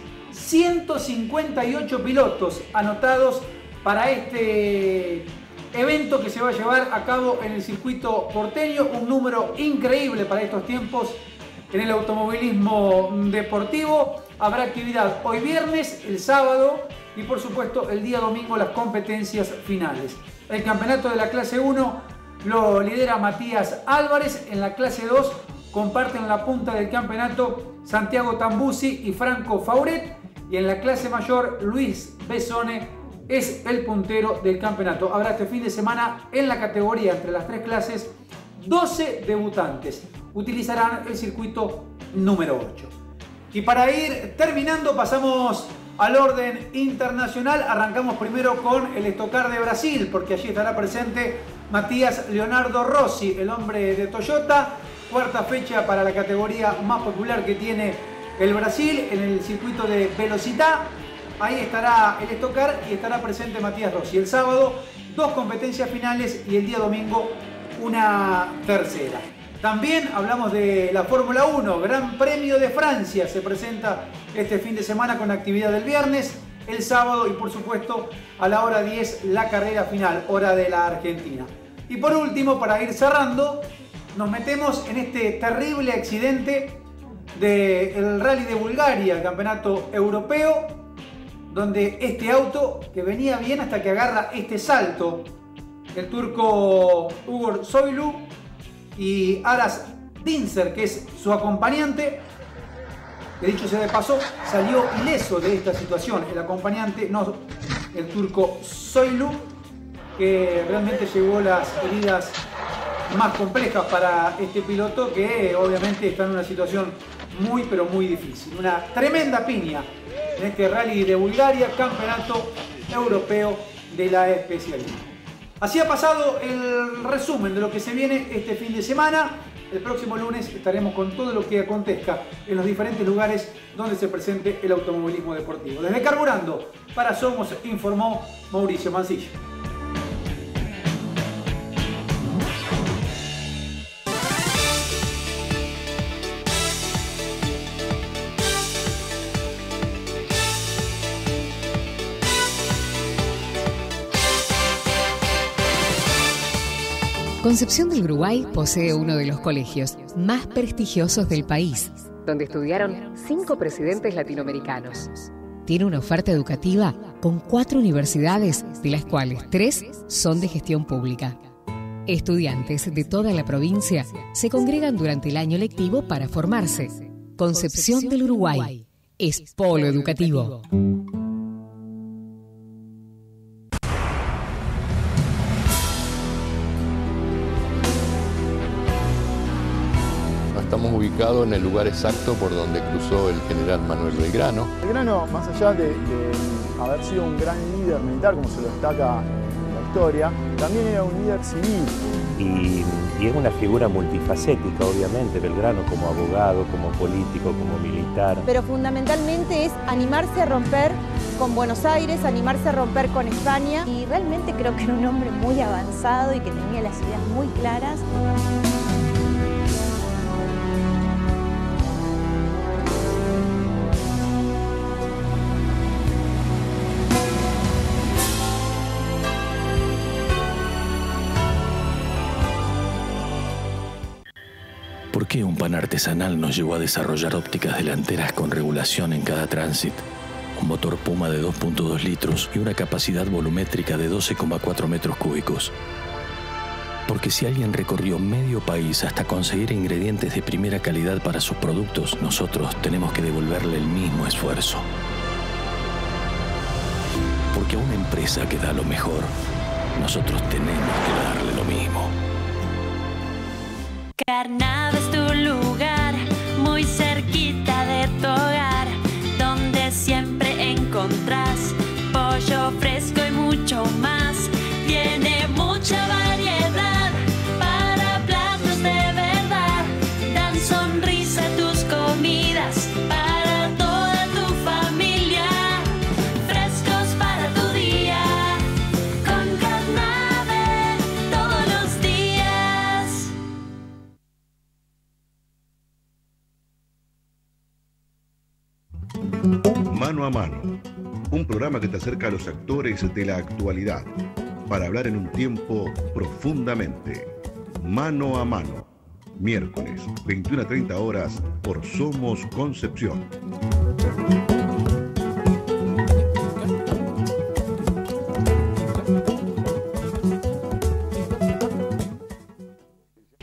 158 pilotos anotados para este evento que se va a llevar a cabo en el circuito porteño, un número increíble para estos tiempos en el automovilismo deportivo. Habrá actividad hoy viernes, el sábado y por supuesto el día domingo las competencias finales. El campeonato de la clase 1 lo lidera Matías Álvarez. En la clase 2 comparten la punta del campeonato Santiago Tambusi y Franco Fauret. Y en la clase mayor Luis Besone es el puntero del campeonato. Habrá este fin de semana en la categoría entre las tres clases 12 debutantes. Utilizarán el circuito número 8. Y para ir terminando pasamos al orden internacional. Arrancamos primero con el Stock Car de Brasil, porque allí estará presente Matías Leonardo Rossi, el hombre de Toyota. Cuarta fecha para la categoría más popular que tiene el Brasil, en el circuito de Velocità. Ahí estará el Stock Car y estará presente Matías Rossi. El sábado 2 competencias finales y el día domingo una tercera. También hablamos de la Fórmula 1, Gran Premio de Francia. Se presenta este fin de semana con actividad del viernes, el sábado y por supuesto a la hora 10 la carrera final, hora de la Argentina. Y por último, para ir cerrando, nos metemos en este terrible accidente del Rally de Bulgaria, el campeonato europeo, donde este auto que venía bien hasta que agarra este salto, el turco Uğur Soylu y Aras Dincer, que es su acompañante, que dicho sea de paso, salió ileso de esta situación. El acompañante, no el turco Soylu, que realmente llevó las heridas más complejas para este piloto, que obviamente está en una situación muy pero muy difícil. Una tremenda piña en este Rally de Bulgaria, campeonato europeo de la especialidad. Así ha pasado el resumen de lo que se viene este fin de semana. El próximo lunes estaremos con todo lo que acontezca en los diferentes lugares donde se presente el automovilismo deportivo. Desde Carburando, para Somos, informó Mauricio Mancilla. Concepción del Uruguay posee uno de los colegios más prestigiosos del país, donde estudiaron 5 presidentes latinoamericanos. Tiene una oferta educativa con 4 universidades, de las cuales 3 son de gestión pública. Estudiantes de toda la provincia se congregan durante el año lectivo para formarse. Concepción del Uruguay es polo educativo. Estamos ubicados en el lugar exacto por donde cruzó el general Manuel Belgrano. Belgrano, más allá de haber sido un gran líder militar, como se lo destaca en la historia, también era un líder civil. Y es una figura multifacética, obviamente, Belgrano, como abogado, como político, como militar. Pero fundamentalmente es animarse a romper con Buenos Aires, animarse a romper con España. Y realmente creo que era un hombre muy avanzado y que tenía las ideas muy claras. ¿Por qué un pan artesanal nos llevó a desarrollar ópticas delanteras con regulación en cada tránsito? Un motor Puma de 2.2 litros y una capacidad volumétrica de 12,4 metros cúbicos. Porque si alguien recorrió medio país hasta conseguir ingredientes de primera calidad para sus productos, nosotros tenemos que devolverle el mismo esfuerzo. Porque a una empresa que da lo mejor, nosotros tenemos que darle lo mismo. Carnave es tu lugar, muy cerquita de tu hogar, donde siempre encontrás pollo fresco y mucho más. Tiene mucha variedad para platos de verdad. Dan sonrisa a tus comidas para toda tu familia. Frescos para tu día, con Carnave todos los días. Mano a Mano, un programa que te acerca a los actores de la actualidad para hablar en un tiempo profundamente. Mano a Mano, miércoles, 21 a 30 horas por Somos Concepción.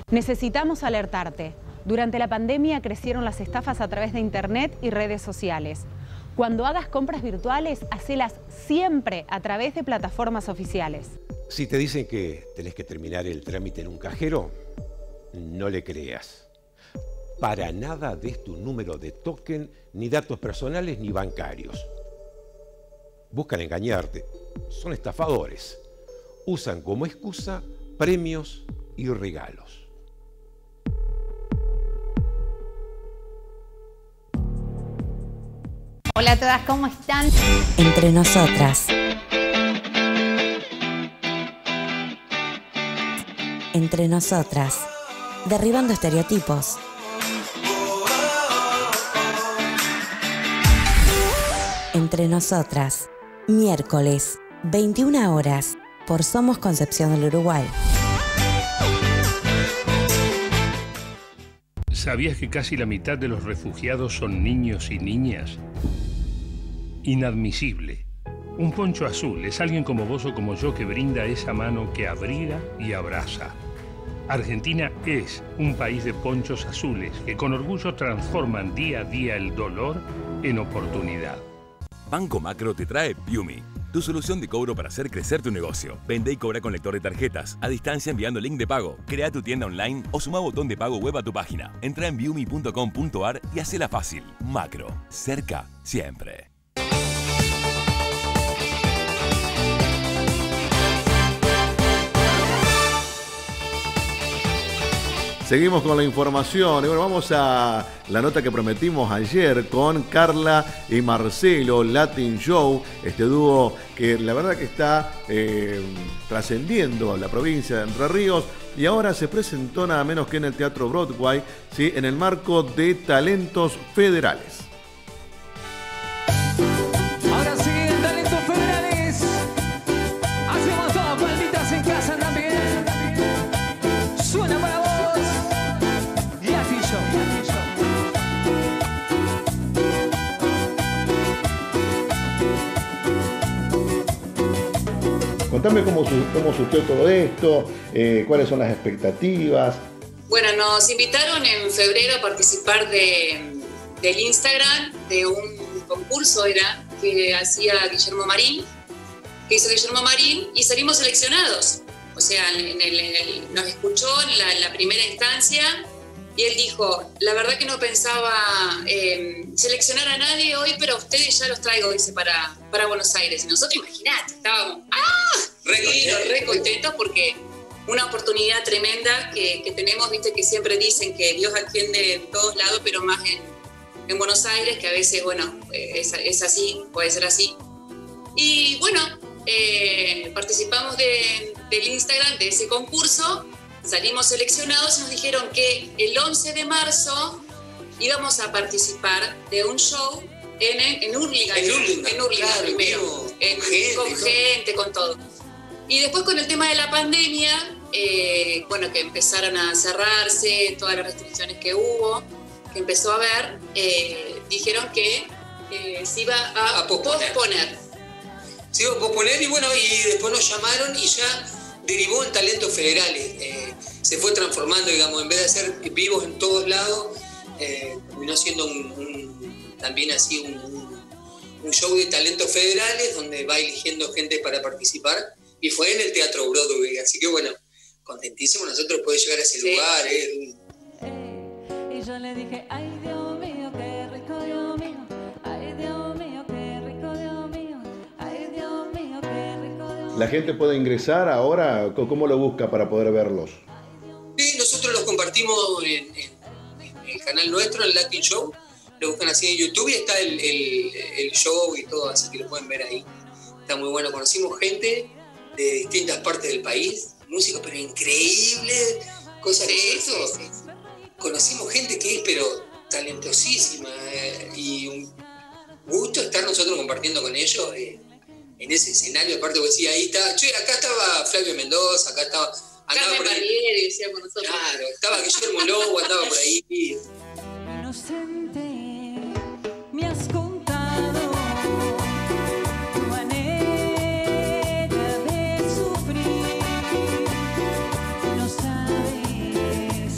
Necesitamos alertarte. Durante la pandemia crecieron las estafas a través de internet y redes sociales. Cuando hagas compras virtuales, hacelas siempre a través de plataformas oficiales. Si te dicen que tenés que terminar el trámite en un cajero, no le creas. Para nada des tu número de token, ni datos personales ni bancarios. Buscan engañarte. Son estafadores. Usan como excusa premios y regalos. Hola a todas, ¿cómo están? Entre nosotras. Entre nosotras. Derribando estereotipos. Entre nosotras. Miércoles, 21 horas, por Somos Concepción del Uruguay. ¿Sabías que casi la mitad de los refugiados son niños y niñas? Inadmisible. Un poncho azul es alguien como vos o como yo que brinda esa mano que abriga y abraza. Argentina es un país de ponchos azules que con orgullo transforman día a día el dolor en oportunidad. Banco Macro te trae Viumi, tu solución de cobro para hacer crecer tu negocio. Vende y cobra con lector de tarjetas, a distancia enviando link de pago. Crea tu tienda online o suma botón de pago web a tu página. Entra en viumi.com.ar y hacela fácil. Macro, cerca siempre. Seguimos con la información y bueno, vamos a la nota que prometimos ayer con Carla y Marcelo, Latin Show, este dúo que la verdad que está trascendiendo a la provincia de Entre Ríos y ahora se presentó nada menos que en el Teatro Broadway, ¿sí? En el marco de Talentos Federales. Ahora siguen Talentos Federales. Hacemos todas palmitas en casa también. Suena para vos. Contame cómo surgió todo esto, cuáles son las expectativas. Bueno, nos invitaron en febrero a participar del Instagram de un concurso que hacía Guillermo Marín, y salimos seleccionados. O sea, nos escuchó en la primera instancia y él dijo, la verdad que no pensaba seleccionar a nadie hoy, pero a ustedes ya los traigo, dice, para Buenos Aires. Y nosotros, imagínate, estábamos re contentos porque una oportunidad tremenda que tenemos, viste que siempre dicen que Dios atiende en todos lados, pero más en Buenos Aires, que a veces, bueno, es así, puede ser así. Y bueno, participamos del Instagram de ese concurso, salimos seleccionados y nos dijeron que el 11 de marzo íbamos a participar de un show en Hurlingham claro, primero, con gente, con todo. Y después con el tema de la pandemia, bueno, que empezaron a cerrarse, todas las restricciones que hubo, que empezó a haber, dijeron que se iba a posponer. Se iba a posponer y bueno, y después nos llamaron y ya derivó en Talentos Federales. Se fue transformando, digamos, en vez de ser vivos en todos lados, terminó siendo también así un show de Talentos Federales donde va eligiendo gente para participar y fue en el Teatro Broadway, así que bueno, contentísimo nosotros poder llegar a ese lugar. Y yo le dije, ay Dios mío, qué rico Dios mío, ay Dios mío, qué rico Dios mío, ay Dios mío, qué rico Dios mío. ¿La gente puede ingresar ahora? ¿Cómo lo busca para poder verlos? Sí, nosotros los compartimos en el canal nuestro, el Latin Show, lo buscan así en YouTube y está el show y todo, así que lo pueden ver ahí. Está muy bueno, conocimos gente de distintas partes del país, músicos pero increíbles, cosas de eso. Sí. Conocimos gente que es pero talentosísima y un gusto estar nosotros compartiendo con ellos en ese escenario. Aparte vos decís, ahí está, acá estaba Flavio Mendoza, acá estaba Carmen Barrieri, decía con nosotros. Claro, estaba Guillermo Lobo, andaba por ahí. Inocente, me has contado tu manera de sufrir. No sabes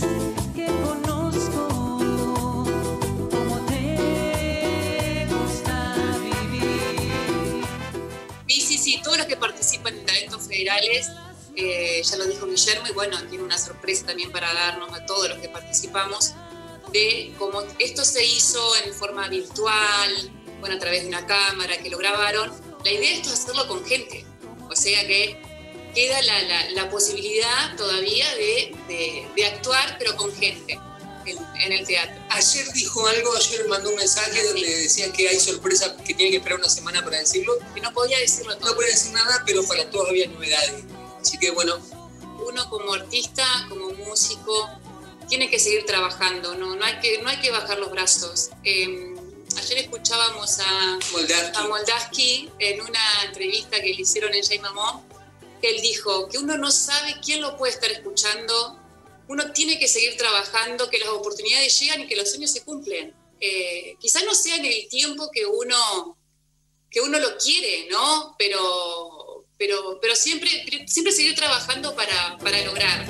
federales, ya lo dijo Guillermo, y bueno, tiene una sorpresa también para darnos a todos los que participamos, de cómo esto se hizo en forma virtual, bueno, a través de una cámara que lo grabaron. La idea es hacerlo con gente, o sea que queda la posibilidad todavía de actuar, pero con gente en el teatro. Ayer dijo algo, ayer mandó un mensaje donde decía que hay sorpresa, que tiene que esperar una semana para decirlo. Que no podía decirlo todo. No podía decir nada, pero para todos había novedades. Así que bueno. Uno como artista, como músico, tiene que seguir trabajando, no hay que bajar los brazos. Ayer escuchábamos a Moldavsky en una entrevista que le hicieron en Jay Mamón, que él dijo que uno no sabe quién lo puede estar escuchando, uno tiene que seguir trabajando, que las oportunidades llegan y que los sueños se cumplen. Quizás no sea en el tiempo que uno lo quiere, ¿no? Pero siempre seguir trabajando para lograr.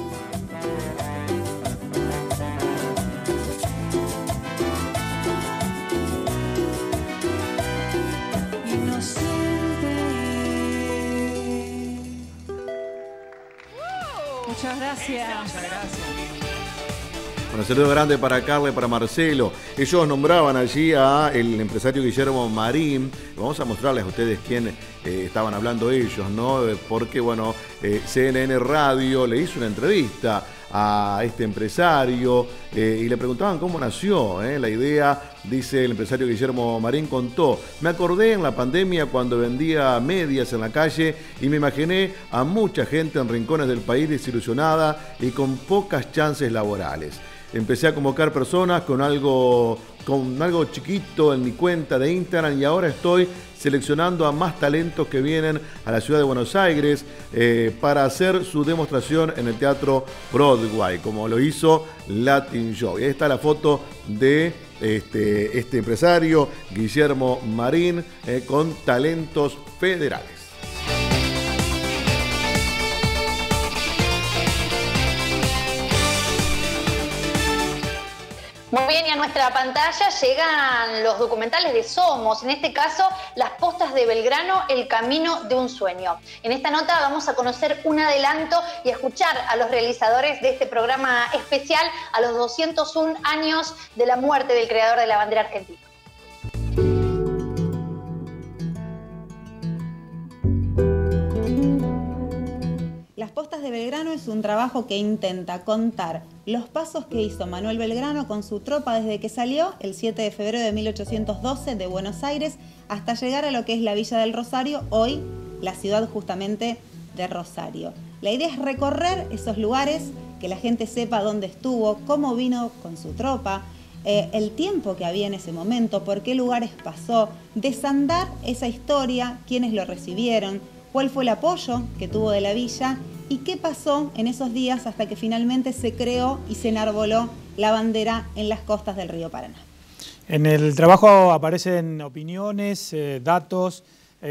Muchas gracias. Bueno, saludo grande para Carla y para Marcelo. Ellos nombraban allí a el empresario Guillermo Marín. Vamos a mostrarles a ustedes quién estaban hablando ellos, ¿no? Porque, bueno, CNN Radio le hizo una entrevista a este empresario y le preguntaban cómo nació la idea. Dice el empresario Guillermo Marín, contó: me acordé en la pandemia cuando vendía medias en la calle y me imaginé a mucha gente en rincones del país desilusionada y con pocas chances laborales. Empecé a convocar personas con algo chiquito en mi cuenta de Instagram y ahora estoy seleccionando a más talentos que vienen a la ciudad de Buenos Aires para hacer su demostración en el Teatro Broadway, como lo hizo Latin Show. Y ahí está la foto de este empresario, Guillermo Marín, con talentos federales. Muy bien, y a nuestra pantalla llegan los documentales de Somos, en este caso Las Postas de Belgrano, el camino de un sueño. En esta nota vamos a conocer un adelanto y a escuchar a los realizadores de este programa especial a los 201 años de la muerte del creador de la bandera argentina. Las Postas de Belgrano es un trabajo que intenta contar los pasos que hizo Manuel Belgrano con su tropa desde que salió el 7 de febrero de 1812 de Buenos Aires hasta llegar a lo que es la Villa del Rosario, hoy la ciudad justamente de Rosario. La idea es recorrer esos lugares, que la gente sepa dónde estuvo, cómo vino con su tropa, el tiempo que había en ese momento, por qué lugares pasó, desandar esa historia, quiénes lo recibieron, cuál fue el apoyo que tuvo de la villa y qué pasó en esos días hasta que finalmente se creó y se enarboló la bandera en las costas del río Paraná. En el trabajo aparecen opiniones, datos,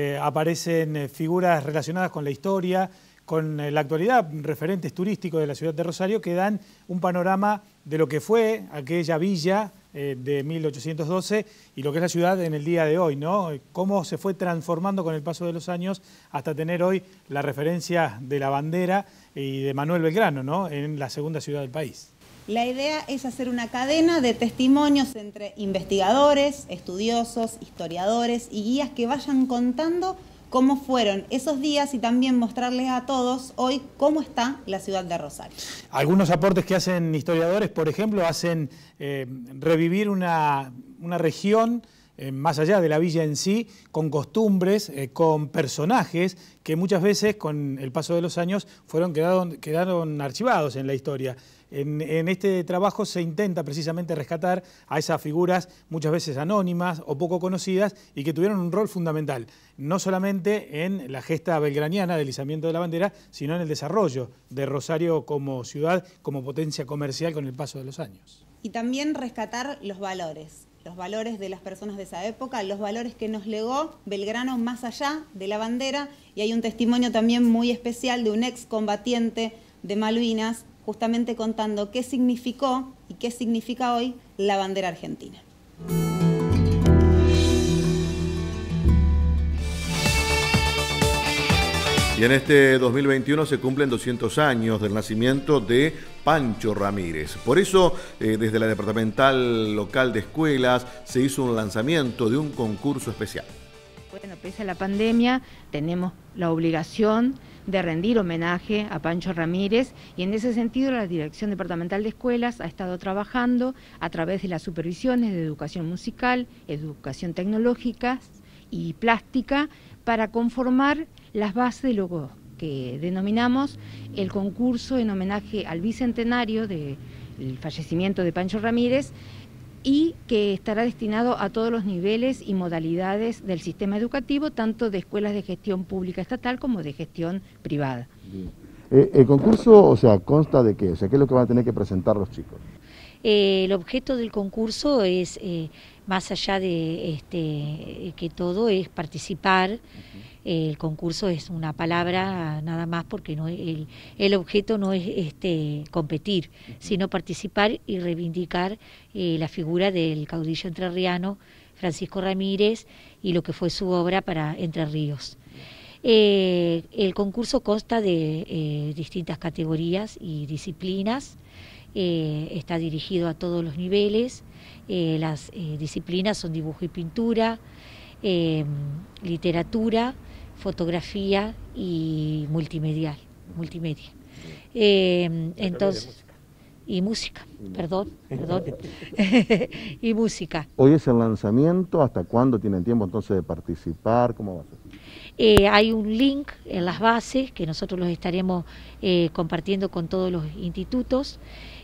aparecen figuras relacionadas con la historia, con la actualidad, referentes turísticos de la ciudad de Rosario que dan un panorama de lo que fue aquella villa de 1812 y lo que es la ciudad en el día de hoy, ¿no? Cómo se fue transformando con el paso de los años hasta tener hoy la referencia de la bandera y de Manuel Belgrano, ¿no? En la segunda ciudad del país. La idea es hacer una cadena de testimonios entre investigadores, estudiosos, historiadores y guías que vayan contando cómo fueron esos días y también mostrarles a todos hoy cómo está la ciudad de Rosario. Algunos aportes que hacen historiadores, por ejemplo, hacen revivir una región más allá de la villa en sí, con costumbres, con personajes que muchas veces con el paso de los años quedaron archivados en la historia. En este trabajo se intenta precisamente rescatar a esas figuras muchas veces anónimas o poco conocidas y que tuvieron un rol fundamental, no solamente en la gesta belgraniana del izamiento de la bandera, sino en el desarrollo de Rosario como ciudad, como potencia comercial con el paso de los años. Y también rescatar los valores de las personas de esa época, los valores que nos legó Belgrano más allá de la bandera, y hay un testimonio también muy especial de un excombatiente de Malvinas, justamente contando qué significó y qué significa hoy la bandera argentina. Y en este 2021 se cumplen 200 años del nacimiento de Pancho Ramírez. Por eso, desde la Departamental Local de Escuelas, se hizo un lanzamiento de un concurso especial. Bueno, pese a la pandemia, tenemos la obligación de rendir homenaje a Pancho Ramírez y en ese sentido la Dirección Departamental de Escuelas ha estado trabajando a través de las supervisiones de educación musical, educación tecnológica y plástica para conformar las bases de lo que denominamos el concurso en homenaje al bicentenario del fallecimiento de Pancho Ramírez y que estará destinado a todos los niveles y modalidades del sistema educativo, tanto de escuelas de gestión pública estatal como de gestión privada. El concurso, o sea, consta de qué, o sea, ¿qué es lo que van a tener que presentar los chicos? El objeto del concurso es, más allá de que todo, es participar. El concurso es una palabra nada más porque no el objeto no es competir, sino participar y reivindicar la figura del caudillo entrerriano Francisco Ramírez y lo que fue su obra para Entre Ríos. El concurso consta de distintas categorías y disciplinas, está dirigido a todos los niveles, las disciplinas son dibujo y pintura, literatura, fotografía y multimedia. Entonces, y música, perdón. Y música. Hoy es el lanzamiento, ¿hasta cuándo tienen tiempo entonces de participar? ¿Cómo va a ser? Hay un link en las bases que nosotros los estaremos compartiendo con todos los institutos.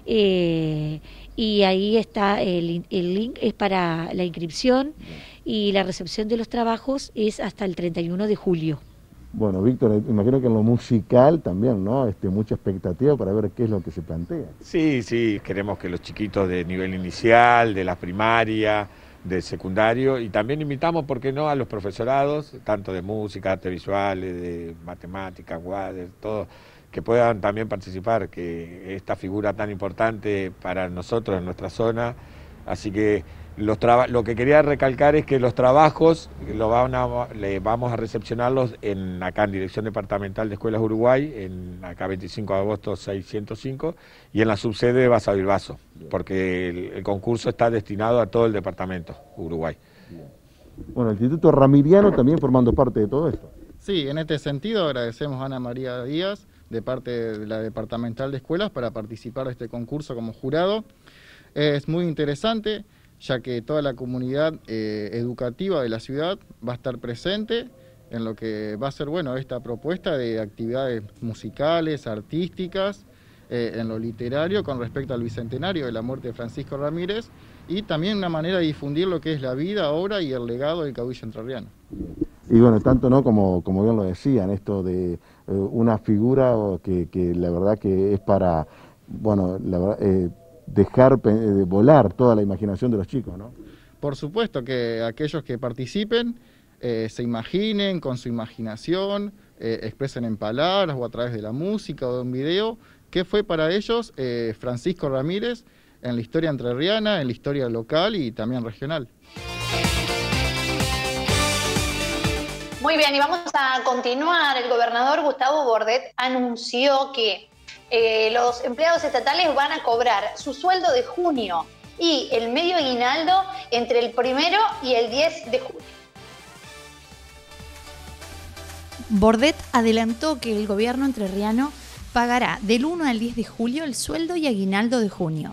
Y ahí está el link, es para la inscripción y la recepción de los trabajos es hasta el 31 de julio. Bueno, Víctor, imagino que en lo musical también, ¿no? Mucha expectativa para ver qué es lo que se plantea. Sí, queremos que los chiquitos de nivel inicial, de la primaria, del secundario, y también invitamos, ¿por qué no?, a los profesorados, tanto de música, artes visuales, de matemáticas, guardias, todo, que puedan también participar, que esta figura tan importante para nosotros en nuestra zona. Así que lo que quería recalcar es que los trabajos vamos a recepcionarlos acá en Dirección Departamental de Escuelas Uruguay, acá 25 de agosto 605, y en la subsede de Basa Bilbaso, porque el concurso está destinado a todo el departamento Uruguay. Bueno, el Instituto Ramiriano también formando parte de todo esto. Sí, en este sentido agradecemos a Ana María Díaz, de parte de la Departamental de Escuelas, para participar de este concurso como jurado. Es muy interesante, ya que toda la comunidad educativa de la ciudad va a estar presente en lo que va a ser, bueno, esta propuesta de actividades musicales, artísticas, en lo literario con respecto al bicentenario de la muerte de Francisco Ramírez, y también una manera de difundir lo que es la vida, obra y el legado del caudillo entrerriano. Y bueno, tanto no como bien lo decían, esto de una figura que la verdad que es para, bueno, la verdad, dejar volar toda la imaginación de los chicos, ¿no? Por supuesto que aquellos que participen se imaginen con su imaginación, expresen en palabras o a través de la música o de un video qué fue para ellos Francisco Ramírez en la historia entrerriana, en la historia local y también regional. Muy bien, y vamos a continuar. El gobernador Gustavo Bordet anunció que los empleados estatales van a cobrar su sueldo de junio y el medio aguinaldo entre el 1 y el 10 de julio. Bordet adelantó que el gobierno entrerriano pagará del 1 al 10 de julio el sueldo y aguinaldo de junio.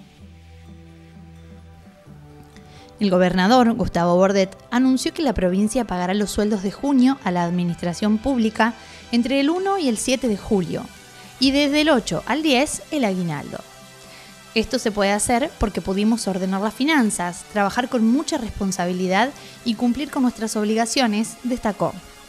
El gobernador Gustavo Bordet anunció que la provincia pagará los sueldos de junio a la administración pública entre el 1 y el 7 de julio y desde el 8 al 10 el aguinaldo. Esto se puede hacer porque pudimos ordenar las finanzas, trabajar con mucha responsabilidad y cumplir con nuestras obligaciones, destacó.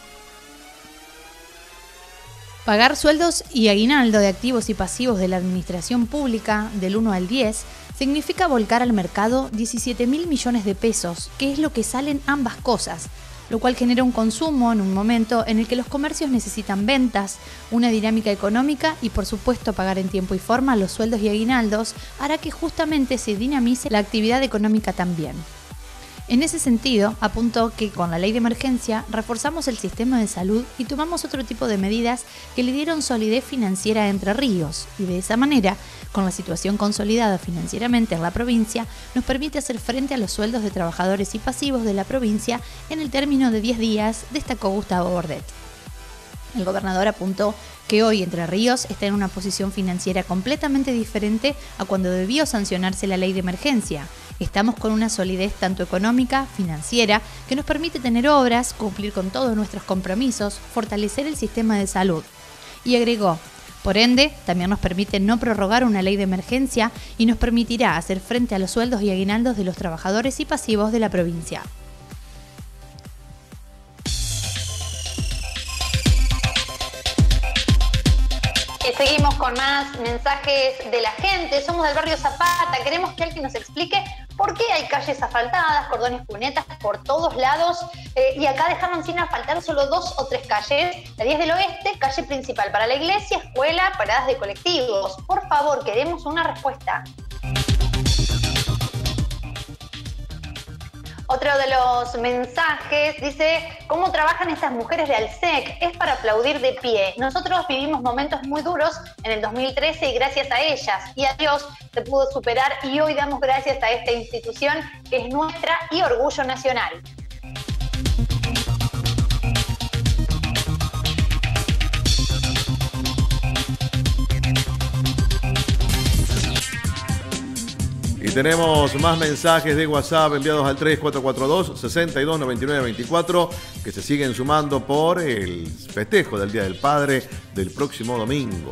Pagar sueldos y aguinaldo de activos y pasivos de la administración pública del 1 al 10 significa volcar al mercado 17.000 millones de pesos, que es lo que salen ambas cosas, lo cual genera un consumo en un momento en el que los comercios necesitan ventas, una dinámica económica y por supuesto pagar en tiempo y forma los sueldos y aguinaldos hará que justamente se dinamice la actividad económica también. En ese sentido, apuntó que con la ley de emergencia reforzamos el sistema de salud y tomamos otro tipo de medidas que le dieron solidez financiera a Entre Ríos, y de esa manera, con la situación consolidada financieramente en la provincia, nos permite hacer frente a los sueldos de trabajadores y pasivos de la provincia en el término de 10 días, destacó Gustavo Bordet. El gobernador apuntó que hoy Entre Ríos está en una posición financiera completamente diferente a cuando debió sancionarse la ley de emergencia. Estamos con una solidez tanto económica, financiera, que nos permite tener obras, cumplir con todos nuestros compromisos, fortalecer el sistema de salud. Y agregó, por ende, también nos permite no prorrogar una ley de emergencia y nos permitirá hacer frente a los sueldos y aguinaldos de los trabajadores y pasivos de la provincia. Seguimos con más mensajes de la gente. Somos del barrio Zapata. Queremos que alguien nos explique por qué hay calles asfaltadas, cordones cunetas por todos lados. Y acá dejaron sin asfaltar solo 2 o 3 calles. La 10 del Oeste, calle principal para la iglesia, escuela, paradas de colectivos. Por favor, queremos una respuesta. Otro de los mensajes dice, ¿cómo trabajan estas mujeres de Alsec? Es para aplaudir de pie. Nosotros vivimos momentos muy duros en el 2013 y gracias a ellas y a Dios se pudo superar y hoy damos gracias a esta institución que es nuestra y orgullo nacional. Y tenemos más mensajes de WhatsApp enviados al 3442-629924 que se siguen sumando por el festejo del Día del Padre del próximo domingo.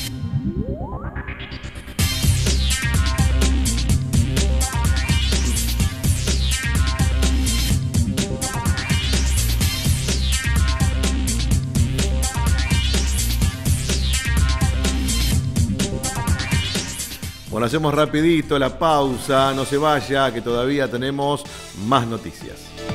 Bueno, hacemos rapidito la pausa, no se vaya, que todavía tenemos más noticias.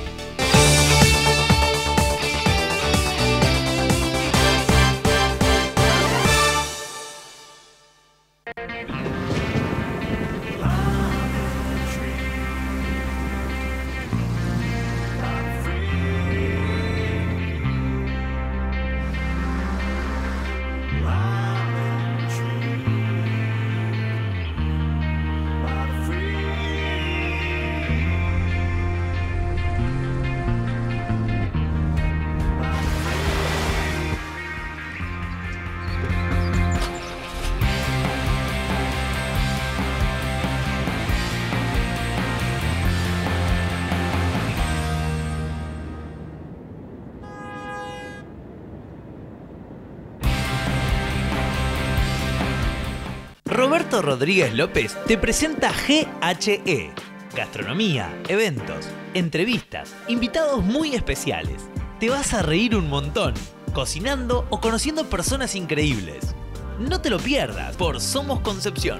Roberto Rodríguez López te presenta GHE. Gastronomía, eventos, entrevistas, invitados muy especiales. Te vas a reír un montón, cocinando o conociendo personas increíbles. No te lo pierdas por Somos Concepción.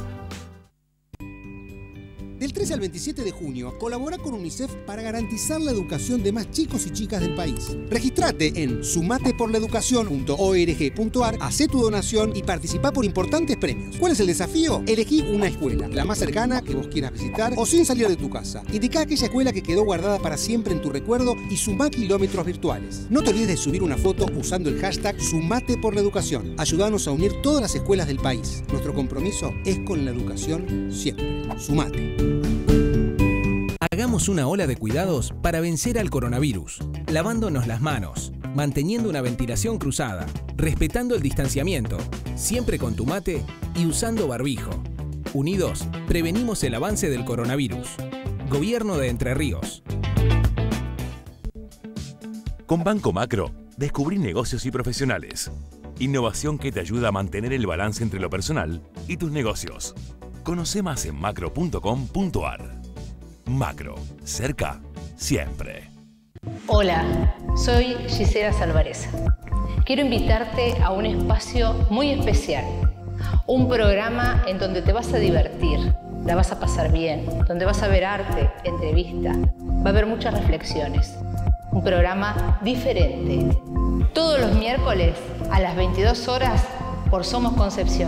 Del 13 al 27 de junio, colabora con UNICEF para garantizar la educación de más chicos y chicas del país. Regístrate en sumateporlaeducacion.org.ar, hacé tu donación y participá por importantes premios. ¿Cuál es el desafío? Elegí una escuela, la más cercana que vos quieras visitar o sin salir de tu casa. Indicá aquella escuela que quedó guardada para siempre en tu recuerdo y sumá kilómetros virtuales. No te olvides de subir una foto usando el hashtag #SumatePorLaEducación. Ayúdanos a unir todas las escuelas del país. Nuestro compromiso es con la educación siempre. Sumate. Hagamos una ola de cuidados para vencer al coronavirus, lavándonos las manos, manteniendo una ventilación cruzada, respetando el distanciamiento, siempre con tu mate y usando barbijo. Unidos, prevenimos el avance del coronavirus. Gobierno de Entre Ríos. Con Banco Macro, descubrí negocios y profesionales. Innovación que te ayuda a mantener el balance entre lo personal y tus negocios. Conoce más en macro.com.ar. Macro, cerca, siempre. Hola, soy Gisela Salvarez. Quiero invitarte a un espacio muy especial. Un programa en donde te vas a divertir, la vas a pasar bien, donde vas a ver arte, entrevista, va a haber muchas reflexiones. Un programa diferente. Todos los miércoles a las 22 horas por Somos Concepción.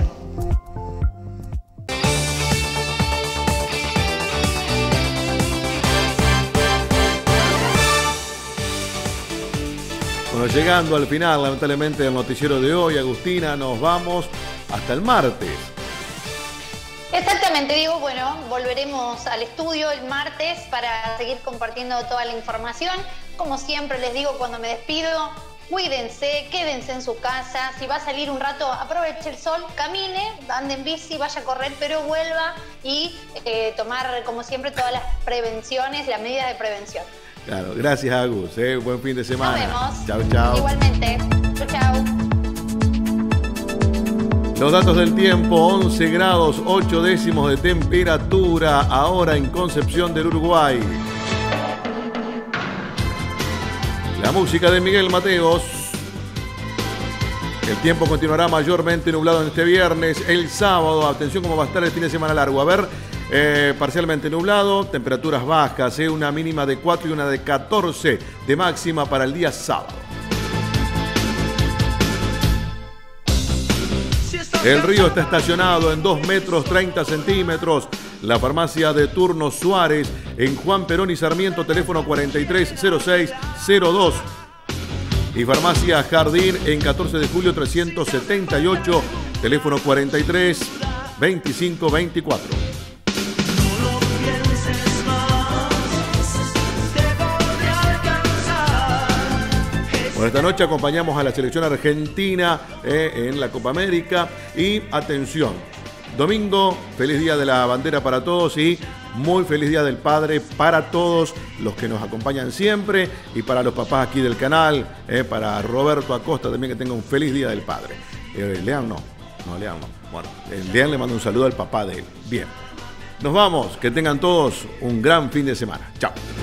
Bueno, llegando al final, lamentablemente, del noticiero de hoy, Agustina, nos vamos hasta el martes. Exactamente, Diego. Bueno, volveremos al estudio el martes para seguir compartiendo toda la información. Como siempre les digo cuando me despido, cuídense, quédense en su casa. Si va a salir un rato, aproveche el sol, camine, ande en bici, vaya a correr, pero vuelva y tomar, como siempre, todas las prevenciones, las medidas de prevención. Claro, gracias, Agus. Buen fin de semana. Nos vemos. Chau, chau. Igualmente. Chau, chau. Los datos del tiempo: 11 grados 8 décimos de temperatura ahora en Concepción del Uruguay. La música de Miguel Mateos. El tiempo continuará mayormente nublado en este viernes. El sábado, atención cómo va a estar el fin de semana largo. A ver, parcialmente nublado, temperaturas bajas, una mínima de 4 y una de 14 de máxima para el día sábado. El río está estacionado en 2 metros 30 centímetros. La farmacia de Turno Suárez en Juan Perón y Sarmiento, teléfono 430602. Y farmacia Jardín en 14 de julio 378, teléfono 432524. Bueno, esta noche acompañamos a la selección argentina en la Copa América. Y atención, domingo, feliz día de la bandera para todos y muy feliz día del padre para todos los que nos acompañan siempre y para los papás aquí del canal, para Roberto Acosta también, que tenga un feliz día del padre. Lean no. Bueno, Lean le manda un saludo al papá de él. Bien, nos vamos, que tengan todos un gran fin de semana. Chao.